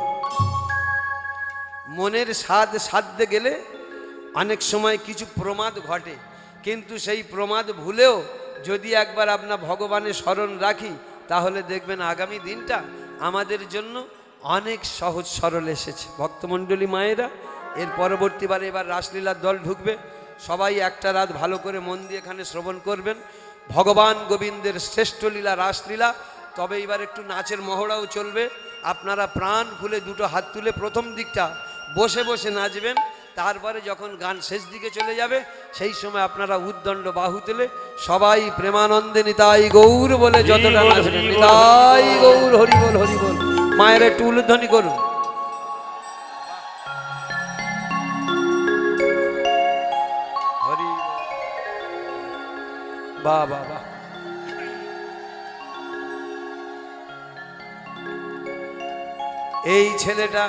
মনের স্বাদ সাধতে গেলে অনেক সময় কিছু প্রমাদ ঘটে, কিন্তু সেই প্রমাদ ভুলেও যদি একবার আপনার ভগবানের স্মরণ রাখি, তাহলে দেখবেন আগামী দিনটা আমাদের জন্য অনেক সহজ সরল এসেছে। ভক্তমণ্ডলী মায়েরা, এর পরবর্তীবারে এবার রাসলীলার দল ঢুকবে। সবাই একটা রাত ভালো করে মন দিয়ে এখানে শ্রবণ করবেন। ভগবান গোবিন্দের শ্রেষ্ঠ লীলা রাসলীলা। তবে এবার একটু নাচের মহড়াও চলবে। আপনারা প্রাণ খুলে দুটো হাত তুলে প্রথম দিকটা বসে বসে নাচবেন, তারপরে যখন গান শেষ দিকে চলে যাবে সেই সময় আপনারা উদ্দণ্ড বাহু তুলে সবাই প্রেমানন্দে নিতাই গৌর বলে যতটা নাচবেন, নিতাই গৌর হরি বল হরি বল। মায়ের একটু উলুধ্বনি করুন। হরি বাহ বাহ বাহ। এই ছেলেটা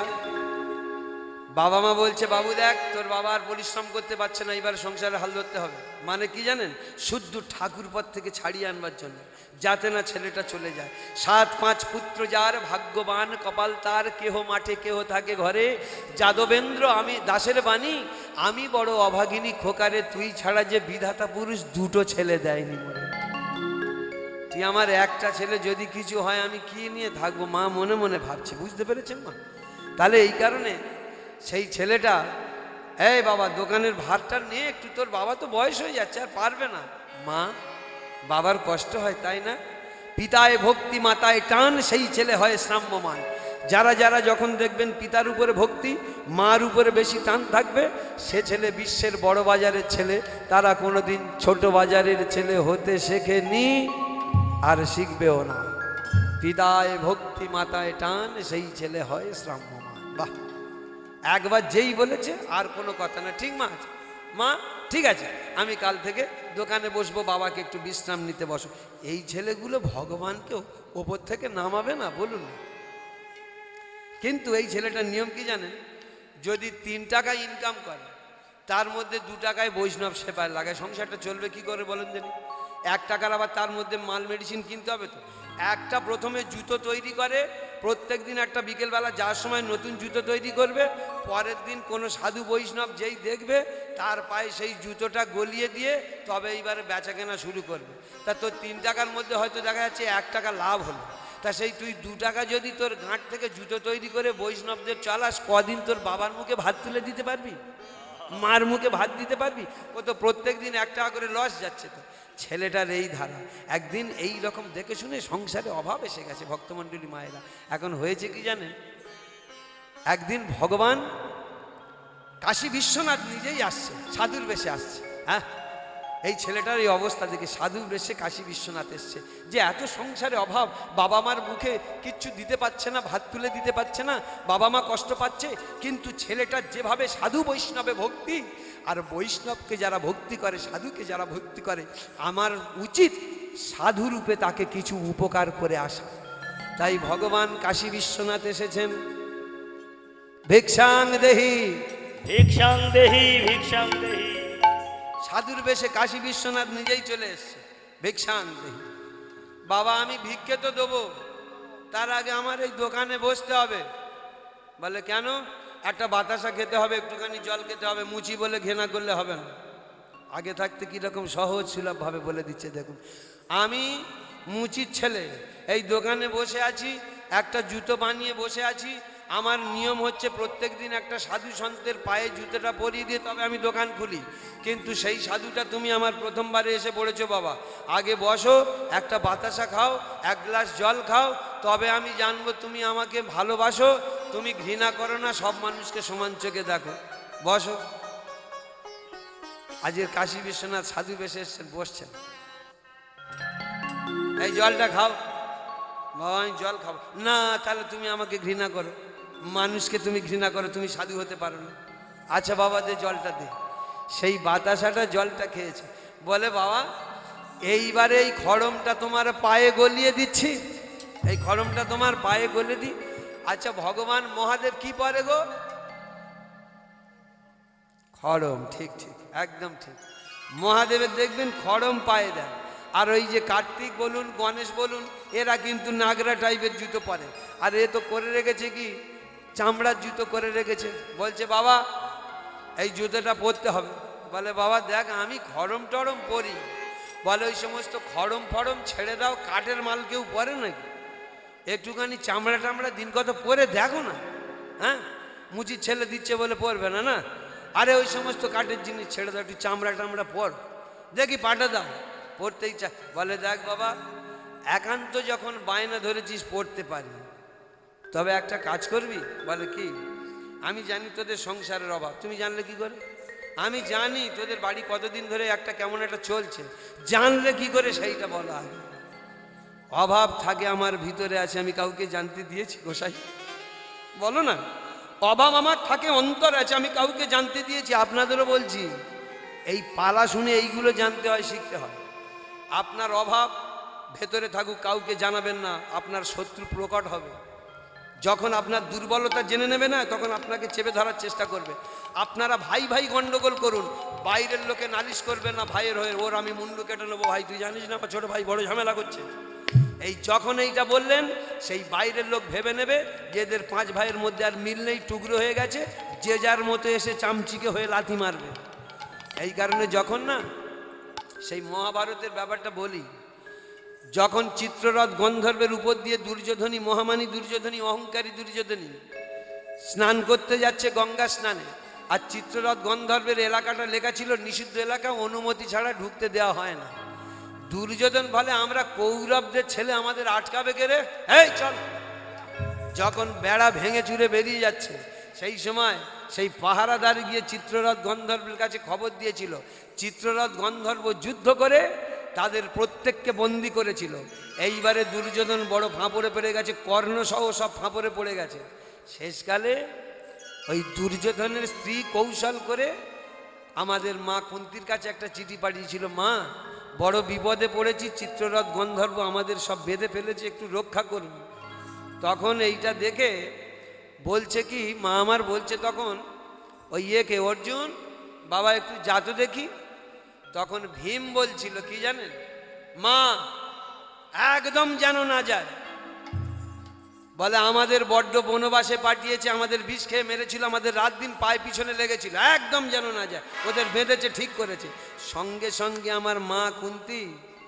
বাবা মা বলছে, বাবু দেখ তোর বাবা আর পরিশ্রম করতে পারছে না, এবার সংসারে হাল ধরতে হবে। মানে কি জানেন? শুদ্ধ ঠাকুর পথ থেকে ছাড়িয়ে আনবার জন্য, যাতে না ছেলেটা চলে যায়। সাত পাঁচ পুত্র যার ভাগ্যবান কপাল তার, কেহ মাঠে কেহ থাকে ঘরে, যাদবেন্দ্র আমি দাসের বাণী, আমি বড় অভাগিনী খোকারে, তুই ছাড়া যে বিধাতা পুরুষ দুটো ছেলে দেয়নি মনে। তুই আমার একটা ছেলে, যদি কিছু হয় আমি কি নিয়ে থাকবো? মা মনে মনে ভাবছে, বুঝতে পেরেছেন মা? তাহলে এই কারণে সেই ছেলেটা, এই বাবা দোকানের ভাতটা নিয়ে একটু, তোর বাবা তো বয়স হয়ে যাচ্ছে আর পারবে না। মা, বাবার কষ্ট হয় তাই না? পিতায় ভক্তি মাতায় টান, সেই ছেলে হয় শ্রাম্যমান। যারা যারা যখন দেখবেন পিতার উপরে ভক্তি, মার উপরে বেশি টান থাকবে, সে ছেলে বিশ্বের বড় বাজারের ছেলে। তারা কোনোদিন ছোট বাজারের ছেলে হতে শেখেনি আর শিখবেও না। পিতায় ভক্তি মাতায় টান, সেই ছেলে হয় শ্রাম্যমান। বাহ, একবার যেই বলেছে আর কোনো কথা না। ঠিক মা? মা ঠিক আছে, আমি কাল থেকে দোকানে বসবো, বাবাকে একটু বিশ্রাম নিতে বসো। এই ছেলেগুলো ভগবানকেও ওপর থেকে নামাবে না বলুন? কিন্তু এই ছেলেটার নিয়ম কি জানেন? যদি তিন টাকা ইনকাম করে, তার মধ্যে দু টাকায় বৈষ্ণব সেবায় লাগায়, সংসারটা চলবে কি করে বলেন জানি? এক টাকার আবার তার মধ্যে মাল মেডিসিন কিনতে হবে তো। একটা প্রথমে জুতো তৈরি করে, প্রত্যেক দিন একটা বিকেলবেলা যার সময় নতুন জুতো তৈরি করবে, পরের দিন কোনো সাধু বৈষ্ণব যেই দেখবে তার পায়ে সেই জুতোটা গলিয়ে দিয়ে তবে এইবারে বেচা কেনা শুরু করবে। তা তোর তিন টাকার মধ্যে হয়তো দেখা যাচ্ছে এক টাকা লাভ হলো, তা সেই তুই দু টাকা যদি তোর গাঁট থেকে জুতো তৈরি করে বৈষ্ণবদের চালাস, কদিন তোর বাবার মুখে ভাত তুলে দিতে পারবি? মার মুখে ভাত দিতে পারবি? ও তো প্রত্যেক দিন এক টাকা করে লস যাচ্ছে। তো ছেলেটার এই ধারা, একদিন এই রকম দেখে শুনে সংসারে অভাব এসে গেছে। ভক্তমণ্ডলী মায়েরা, এখন হয়েছে কি জানেন? একদিন ভগবান কাশী বিশ্বনাথ নিজেই আসছে, সাধুর বেশে আসছে। হ্যাঁ, এই ছেলেটার এই অবস্থা দেখে সাধু বেশে কাশী বিশ্বনাথ এসছে, যে এত সংসারে অভাব, বাবা মার মুখে কিচ্ছু দিতে পারছে না, ভাত তুলে দিতে পারছে না, বাবা মা কষ্ট পাচ্ছে, কিন্তু ছেলেটার যেভাবে সাধু বৈষ্ণবে ভক্তি, আর বৈষ্ণবকে যারা ভক্তি করে, সাধুকে যারা ভক্তি করে, আমার উচিত সাধু রূপে তাকে কিছু উপকার করে আসা। তাই ভগবান কাশী বিশ্বনাথ এসেছেন, ভিক্ষাং দেহি, ভিক্ষাং দেহি, ভিক্ষাং দেহি। সাধুর বেশে কাশী বিশ্বনাথ নিজেই চলে এসছে, ভিক্ষাং দেহি। বাবা আমি ভিক্ষে তো দেবো, তার আগে আমার এই দোকানে বসতে হবে। বলে কেন? একটা বাতাসা খেতে হবে, একটুখানি জল খেতে হবে, মুচি বলে ঘৃণা করলে হবে না। আগে থাকতে কীরকম সহজ সুলভভাবে বলে দিচ্ছে দেখুন। আমি মুচির ছেলে, এই দোকানে বসে আছি, একটা জুতো বানিয়ে বসে আছি। আমার নিয়ম হচ্ছে প্রত্যেক দিন একটা সাধু সন্তের পায়ে জুতোটা পরিয়ে দিয়ে তবে আমি দোকান খুলি। কিন্তু সেই সাধুটা তুমি আমার প্রথমবারে এসে পড়েছো বাবা। আগে বসো, একটা বাতাসা খাও, এক গ্লাস জল খাও, তবে আমি জানবো তুমি আমাকে ভালোবাসো, তুমি ঘৃণা করো না, সব মানুষকে সমান চোখে দেখো। বসো। আজকের কাশী বিশ্বনাথ সাধু বেশে এসছেন, বসছেন। এই জলটা খাও। বাবা আমি জল খাবো না। তাহলে তুমি আমাকে ঘৃণা করো, মানুষকে তুমি ঘৃণা করো, তুমি সাধু হতে পারো না। আচ্ছা বাবা দে জলটা দে। সেই বাতাসাটা জলটা খেয়েছে। বলে বাবা এইবারে এই খড়মটা তোমার পায়ে গলিয়ে দিচ্ছি, এই খড়মটা তোমার পায়ে গলে দি। আচ্ছা ভগবান মহাদেব কি পরে গো? খড়ম। ঠিক ঠিক, একদম ঠিক। মহাদেবের দেখবেন খড়ম পায়ে দেন। আর ওই যে কার্তিক বলুন, গণেশ বলুন, এরা কিন্তু নাগরা টাইপের জুতো পরে। আর এ তো করে রেখেছে কি চামড়ার জুতো করে রেখেছে। বলছে বাবা এই জুতোটা পরতে হবে। বলে বাবা দেখ আমি খড়ম টড়ম পরি। বলে ওই সমস্ত খড়ম ফড়ম ছেড়ে দাও, কাঠের মাল কেউ পরে নাকি? একটুখানি চামড়া টামড়া দিন কত পরে দেখো না। হ্যাঁ মুচির ছেলে দিচ্ছে বলে পরবে না না? আরে ওই সমস্ত কাঠের জিনিস ছেড়ে দাও, একটু চামড়া টামড়া পর, দেখি পাঠা দাও, পড়তেই চা। বলে দেখ বাবা একান্ত যখন বায়না ধরেছিস পড়তে পারি, তবে একটা কাজ করবি। বলে কি? আমি জানি তোদের সংসারের অভাব। তুমি জানলে কি করে? আমি জানি তোদের বাড়ি কতদিন ধরে একটা কেমন একটা চলছে, জানলে কি করে সেইটা বলা আগে। অভাব থাকে আমার ভিতরে আছে, আমি কাউকে জানতে দিয়েছি গোসাই? বলো না। অভাব আমার থাকে অন্তর আছে, আমি কাউকে জানতে দিয়েছি? আপনাদেরও বলছি এই পালা শুনে এইগুলো জানতে হয়, শিখতে হয়। আপনার অভাব ভেতরে থাকুক, কাউকে জানাবেন না, আপনার শত্রু প্রকট হবে। যখন আপনার দুর্বলতা জেনে নেবে না, তখন আপনাকে চেপে ধরার চেষ্টা করবে। আপনারা ভাই ভাই গন্ডগোল করুন, বাইরের লোকে নালিশ করবে না ভাইয়ের হয়ে, ওর আমি মুন্ডু কেটে নেবো, ভাই তুই জানিস না আমার ছোট ভাই বড় ঝামেলা করছে। এই যখন এইটা বললেন, সেই বাইরের লোক ভেবে নেবে যে এদের পাঁচ ভাইয়ের মধ্যে আর মিল নেই, টুকরো হয়ে গেছে, যে যার মতো এসে চামচিকে হয়ে লাথি মারবে। এই কারণে যখন না সেই মহাভারতের ব্যাপারটা বলি, যখন চিত্ররথ গন্ধর্বের উপর দিয়ে দুর্যোধনী, মহামানী দুর্যোধনী, অহংকারী দুর্যোধনী স্নান করতে যাচ্ছে গঙ্গা স্নানে, আর চিত্ররথ গন্ধর্বের এলাকাটা লেখা ছিল নিষিদ্ধ এলাকা, অনুমতি ছাড়া ঢুকতে দেওয়া হয় না। দুর্যোধন বলে আমরা কৌরবদের ছেলে, আমাদের আটকাবে কে রে, এই চল। যখন বেড়া ভেঙে চুরে বেরিয়ে যাচ্ছে, সেই সময় সেই পাহারাদার গিয়ে চিত্ররথ গন্ধর্বের কাছে খবর দিয়েছিল। চিত্ররথ গন্ধর্ব যুদ্ধ করে তাদের প্রত্যেককে বন্দি করেছিল। এইবারে দুর্যোধন বড় ফাঁপড়ে পড়ে গেছে, কর্ণসহ সব ফাঁপড়ে পড়ে গেছে। শেষকালে ওই দুর্যোধনের স্ত্রী কৌশল করে আমাদের মা কুন্তির কাছে একটা চিঠি পাঠিয়েছিল, মা বড় বিপদে পড়েছি, চিত্ররথ গন্ধর্ব আমাদের সব বেঁধে ফেলেছে, একটু রক্ষা করুন। তখন এইটা দেখে বলছে কি, মা আমার বলছে তখন ওই ইয়েকে, অর্জুন বাবা একটু যাতো দেখি। তখন ভীম বলছিল কি জানেন, মা একদম যেন না যায়। বলে আমাদের বড্ড বনবাসে পাঠিয়েছে, আমাদের বিষ খেয়ে মেরেছিল, আমাদের রাত দিন পায়ে পিছনে লেগেছিল, একদম যেন না যায়, ওদের বেঁধেছে, ঠিক করেছে। সঙ্গে সঙ্গে আমার মা কুন্তি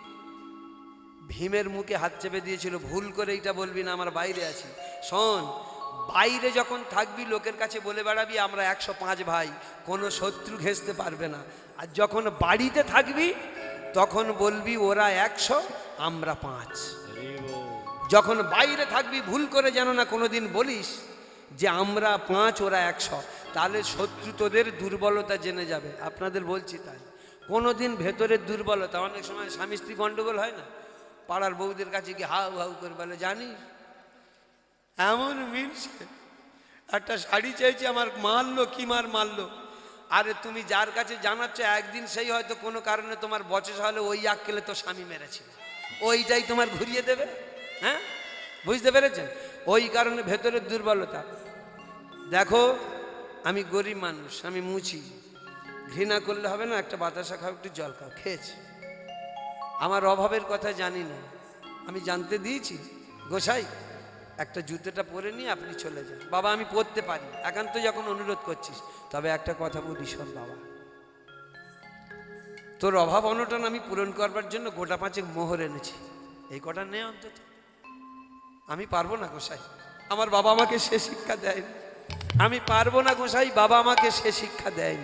ভীমের মুখে হাত চেপে দিয়েছিল, ভুল করে এইটা বলবি না, আমার বাইরে আছি। শোন, বাইরে যখন থাকবি লোকের কাছে বলে বেড়াবি আমরা একশো পাঁচ ভাই, কোনো শত্রু ঘেঁষতে পারবে না। আর যখন বাড়িতে থাকবি তখন বলবি ওরা একশো আমরা পাঁচ। যখন বাইরে থাকবি ভুল করে যেন না কোনোদিন বলিস যে আমরা পাঁচ ওরা একশো, তাহলে শত্রু তোদের দুর্বলতা জেনে যাবে। আপনাদের বলছি তাই, কোনো দিন ভেতরের দুর্বলতা, অনেক সময় স্বামী স্ত্রী গণ্ডগোল হয় না, পাড়ার বউদের কাছে কি হাউ হাউ করে বলে, জানিস এমন মিলছে একটা শাড়ি চাইছে আমার মারলো কি মার মারলো। আরে তুমি যার কাছে জানাচ্ছ একদিন সেই হয়তো কোনো কারণে তোমার বচসা হলে ওই আক্কেলে তো স্বামী মেরেছিল, ওইটাই তোমার ঘুরিয়ে দেবে। হ্যাঁ, বুঝতে পেরেছেন? ওই কারণে ভেতরের দুর্বলতা। দেখো আমি গরিব মানুষ, আমি মুছি, ঘৃণা করলে হবে না, একটা বাতাসা খাও, একটু জল খাও, খেয়েছি, আমার অভাবের কথা জানি না, আমি জানতে দিয়েছি গোসাই একটা জুতোটা পরে নিয়ে আপনি চলে যান। বাবা আমি পরতে পারি, একান্ত যখন অনুরোধ করছিস, তবে একটা কথা বলি শোন বাবা, তোর অভাব অনটন আমি পূরণ করবার জন্য গোটা পাঁচেক মোহর এনেছি, এই কটা নে অন্তত। আমি পারবো না গোসাই, আমার বাবা আমাকে সে শিক্ষা দেয়নি, আমি পারবো না গোসাই, বাবা আমাকে সে শিক্ষা দেয়নি।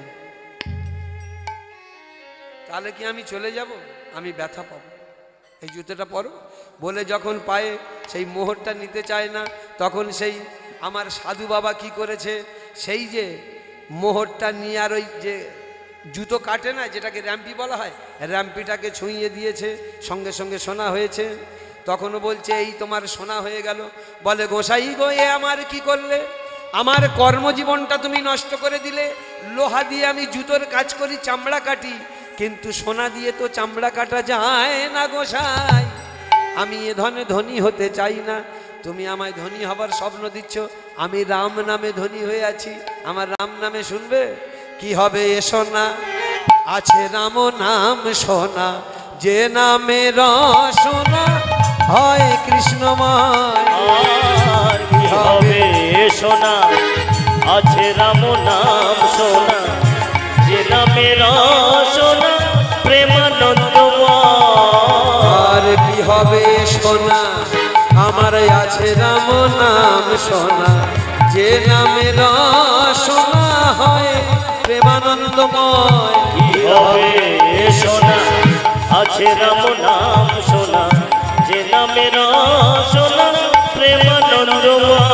তাহলে কি আমি চলে যাব? আমি ব্যথা পাবো, এই জুতোটা পরো বলে যখন পায়ে সেই মোহরটা নিতে চায় না, তখন সেই আমার সাধু বাবা কি করেছে, সেই যে মোহরটা নিয়ে আর ওই যে জুতো কাটে না, যেটাকে র্যাম্পি বলা হয়, র্যাম্পিটাকে ছুঁইয়ে দিয়েছে, সঙ্গে সঙ্গে সোনা হয়েছে। তখনও বলছে এই তোমার সোনা হয়ে গেল। বলে গোসাই গো এ আমার কি করলে, আমার কর্মজীবনটা তুমি নষ্ট করে দিলে। লোহা দিয়ে আমি জুতোর কাজ করি, চামড়া কাটি, কিন্তু সোনা দিয়ে তো চামড়া কাটা যায় না গোসাই। আমি এ ধনে ধনী হতে চাই না, তুমি আমায় ধনী হবার স্বপ্ন দিচ্ছ, আমি রাম নামে ধনী হয়ে আছি, আমার রাম নামে শুনবে কি হবে এ সোনা, আছে রাম নাম সোনা, যে নামে রসনা হয় কৃষ্ণময়। আর কি হবে সোনা, আছে রাম নাম সোনা, যে নামে রসনা প্রেমানন্দময়। আর কি হবে সোনা, আমার আছে রাম নাম সোনা, যে নামে রসনা হয় প্রেমানন্দময়। কি হবে সোনা, আছে রাম নাম সোনা, যে নামে রসনা প্রেমানন্দময়।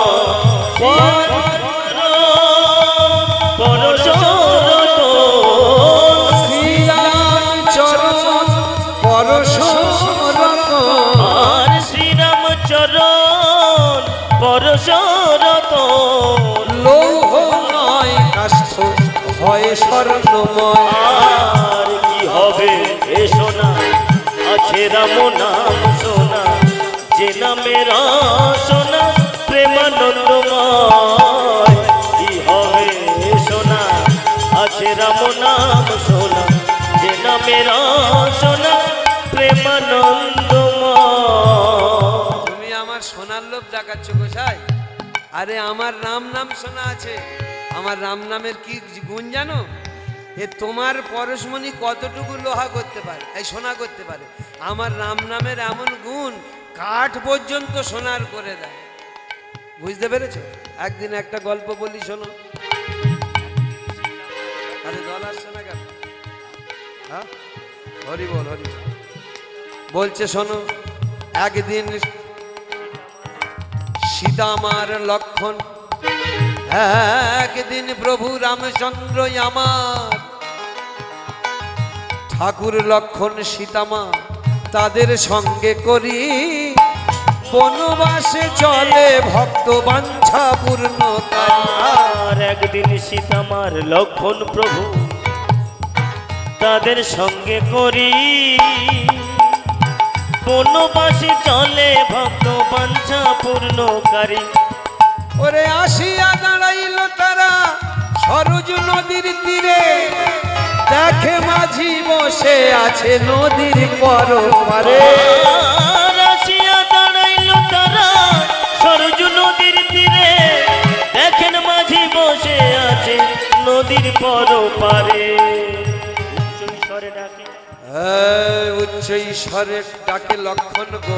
পরশরত শ্রীরাম চরণ পরশরত, আর শ্রীরাম চরণ পরশরত। লৌহ নয় কাষ্ঠ হয় স্বর্ণময়। আর কি হবে এ সোনা, আছে রাম নাম সোনা, যে নামে রসনা প্রেমানন্দময়। কি হবে এ সোনা, আছে রাম নাম সোনা, যে নামে রসনা প্রেমানন্দময়। তুমি আমার সোনার লোভ দেখাচ্ছ গোসাই? আরে আমার রাম নাম শোনা আছে, আমার রাম নামের কি গুণ জানো? এ তোমার পরশমণি কতটুকু লোহা করতে পারে, এই সোনা করতে পারে, আমার রাম নামের এমন গুণ কাঠ পর্যন্ত সোনার করে দেয়। বুঝতে পেরেছো? একদিন একটা গল্প বলি শোনো। আরে দল আসছে না কেন? হ্যাঁ, হরি বল হরি বল। বলছে শোনো, একদিন সীতামার লক্ষণ, একদিন প্রভু রামচন্দ্র আমার, ঠাকুর লক্ষণ সীতামা তাদের সঙ্গে করি বনবাসে চলে ভক্ত বাঞ্ছা পূর্ণ। আর একদিন সীতামার লক্ষণ প্রভু তাদের সঙ্গে করি বনবাসে চলে ভক্ত বাঞ্ছা পূর্ণকারী। ওরে আসিয়া দাঁড়াইল তারা সরোজ নদীর তীরে, দেখে মাঝি বসে আছে নদীর পরপারে। আর আসিয়া দাঁড়াইল তারা সরোজ নদীর তীরে, দেখেন মাঝি বসে আছে নদীর পরপারে। উচ্চ ঈশ্বরে ডাকে, এই উচ্চ ঈশ্বরের ডাকে লক্ষণ গো,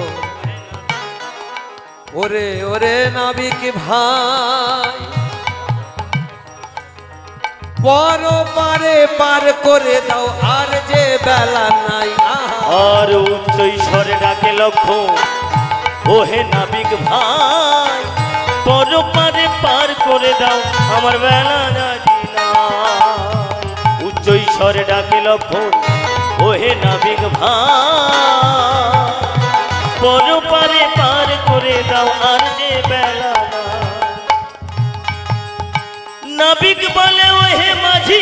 ওরে ওরে নাবিক ভাই, পর পারে পার করে দাও আর যে বেলা নাই। আর উচ্চ ঈশ্বরে ডাকে লক্ষণ, ওহে নাবিক ভাই, পর পারে পার করে দাও আমার বেলা জানি না। উচ্চ স্বরে ডাকে লক্ষণ ওহে নাবিক ভাই পর পারে পার করে দাও আর যে বেলা না। নাবিক বলে ওহে মাঝি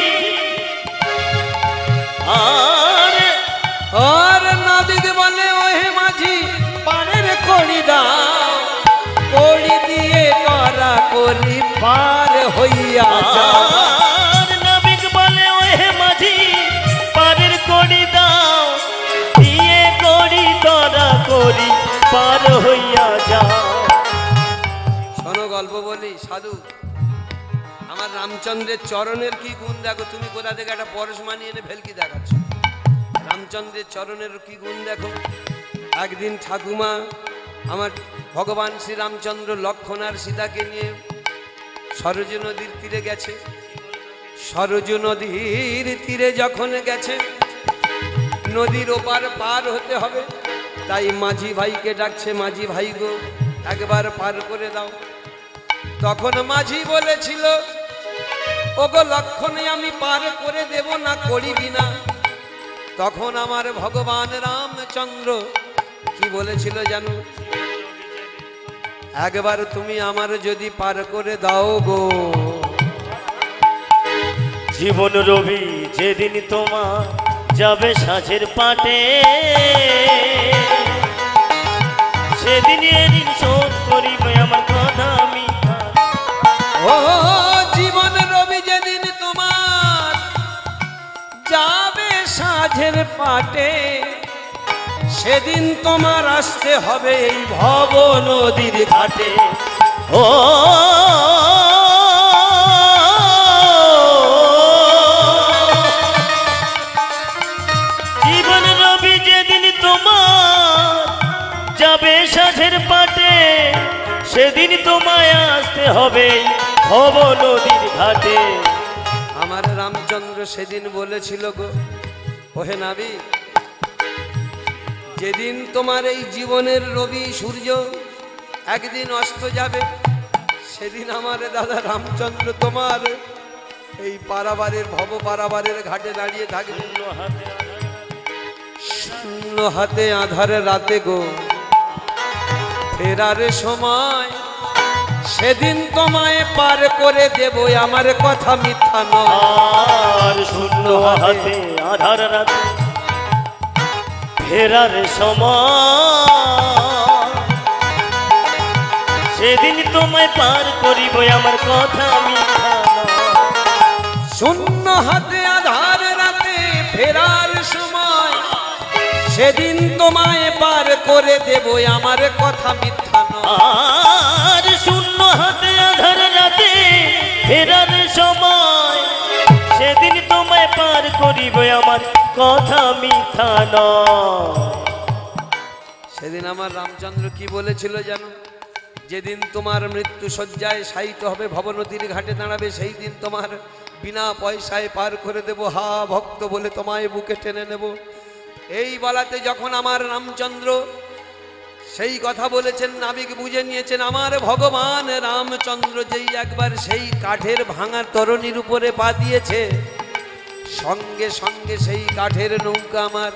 আর আর নাবিক বলে ওহে মাঝি পারের কড়ি দাও, কড়ি দিয়ে করা করি পার হইয়া যাও। আর নাবিক বলে ওহে মাঝি পারের কড়ি দাও, দিয়ে কড়ি করা করি পার হইয়া যাও। শোনো গল্প বলি সাধু, আমার রামচন্দ্রের চরণের কি গুণ দেখো। তুমি কোথা থেকে একটা পরশ মানিয়ে এনে ভেলকি দেখাচ্ছ। রামচন্দ্রের চরণের কি গুণ দেখো। একদিন ঠাকুমা আমার ভগবান শ্রীরামচন্দ্র লক্ষ্মণ আর সীতাকে নিয়ে সরযূ নদীর তীরে গেছে। সরযূ নদীর তীরে যখন গেছে, নদীর ওপার পার হতে হবে, তাই মাঝি ভাইকে ডাকছে, মাঝি ভাই গো একবার পার করে দাও। তখন মাঝি বলেছিল, ওগো লক্ষণে আমি পার করে দেব না, করিবি না। তখন আমার ভগবান রামচন্দ্র কি বলেছিল জানো? একবার তুমি আমার যদি পার করে দাও গো, জীবন রবি যেদিন তোমার যাবে সাঁঝের পাটে, সেদিন এদিন শোধ করিবে আমার কথা আমি। ও জীবন রবি যেদিন তোমার যাবে সাঁঝের পাটে, সেদিন তোমার আসতে হবে এই ভব নদীর ঘাটে। ও জীবন রবি যেদিন তোমার যাবে সাঁঝের পাটে, সেদিন তোমায় আসতে হবে ভব নদীর ঘাটে। আমার রামচন্দ্র সেদিন বলেছিল গো, ওহে নাবি, যেদিন তোমার এই জীবনের রবি সূর্য একদিন অস্ত যাবে, সেদিন আমার দাদা রামচন্দ্র তোমার এই পারাবারের ভব পারাবারের ঘাটে দাঁড়িয়ে থাকবে। শূন্য হাতে আধারে রাতে গো ফেরার সময়, সেদিন তোমায় পার করে দেব, আমার কথা মিথ্যা নয়। আর শূন্য হাতে আধার রাতে ফেরার সময়, সেদিন তোমায় পার করিব, আমার কথা মিথ্যা নয়। শূন্য হাতে আধার রাতে ফেরার সময়, সেদিন তোমায় পার করে দেব, আমার কথা মিথ্যা নয়। আর শূন্য হাতে আধার রাতে ফেরার সময়, সেদিন তোমায় পার করিব, আমার কথা মিথ্যা নয়। সেদিন আমার রামচন্দ্র কি বলেছিল জানো? যেদিন তোমার মৃত্যু শয্যায় শায়িত হবে, ভবনদীর ঘাটে দাঁড়াবে, সেই দিন তোমার বিনা পয়সায় পার করে দেব, হা ভক্ত বলে তোমায় বুকে টেনে নেব। এই বলাতে যখন আমার রামচন্দ্র সেই কথা বলেছেন, নাবিক বুঝে নিয়েছেন আমার ভগবান রামচন্দ্র যেই একবার সেই কাঠের ভাঙা তরণীর উপরে পা দিয়েছে, সঙ্গে সঙ্গে সেই কাঠের নৌকা আমার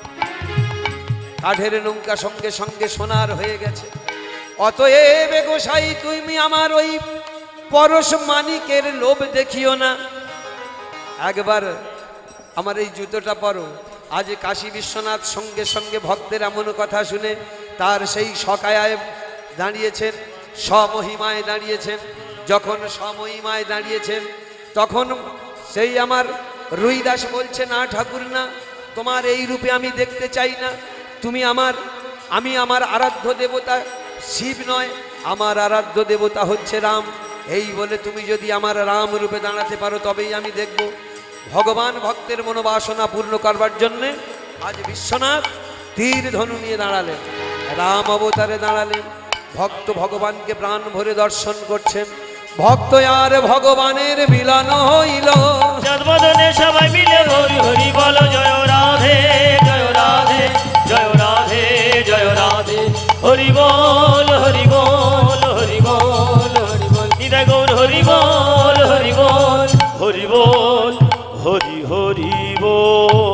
কাঠের নৌকা সঙ্গে সঙ্গে সোনার হয়ে গেছে। অতএব গোসাই তুমি আমার ওই পরশ মানিকের লোভ দেখিও না, একবার আমার এই জুতোটা পরো। আজ কাশী বিশ্বনাথ সঙ্গে সঙ্গে ভক্তের এমন কথা শুনে তার সেই সকায়ায় দাঁড়িয়েছেন, স্বমহিমায় দাঁড়িয়েছেন। যখন স্বমহিমায় দাঁড়িয়েছেন, তখন সেই আমার রুইদাস বলছে, না ঠাকুর না, তোমার এই রূপে আমি দেখতে চাই না। তুমি আমার আমি আমার আরাধ্য দেবতা শিব নয়, আমার আরাধ্য দেবতা হচ্ছে রাম। এই বলে তুমি যদি আমার রাম রূপে দাঁড়াতে পারো, তবেই আমি দেখব। ভগবান ভক্তের মনোবাসনা পূর্ণ করবার জন্যে আজ বিশ্বনাথ তীর ধনু নিয়ে দাঁড়ালেন, রাম অবতারে দাঁড়ালেন। ভক্ত ভগবানকে প্রাণ ভরে দর্শন করছেন। ভক্ত আর ভগবানের মিলন হইল, সর্বদনে সবাই মিলে হরি হরি বলো, জয় রাধে জয় রাধে জয় রাধে জয় রাধে, হরি বল হরি বল হরি বল হরি বল, নিতাই গৌর হরি বল হরি বল হরি বল হরি হরি বল।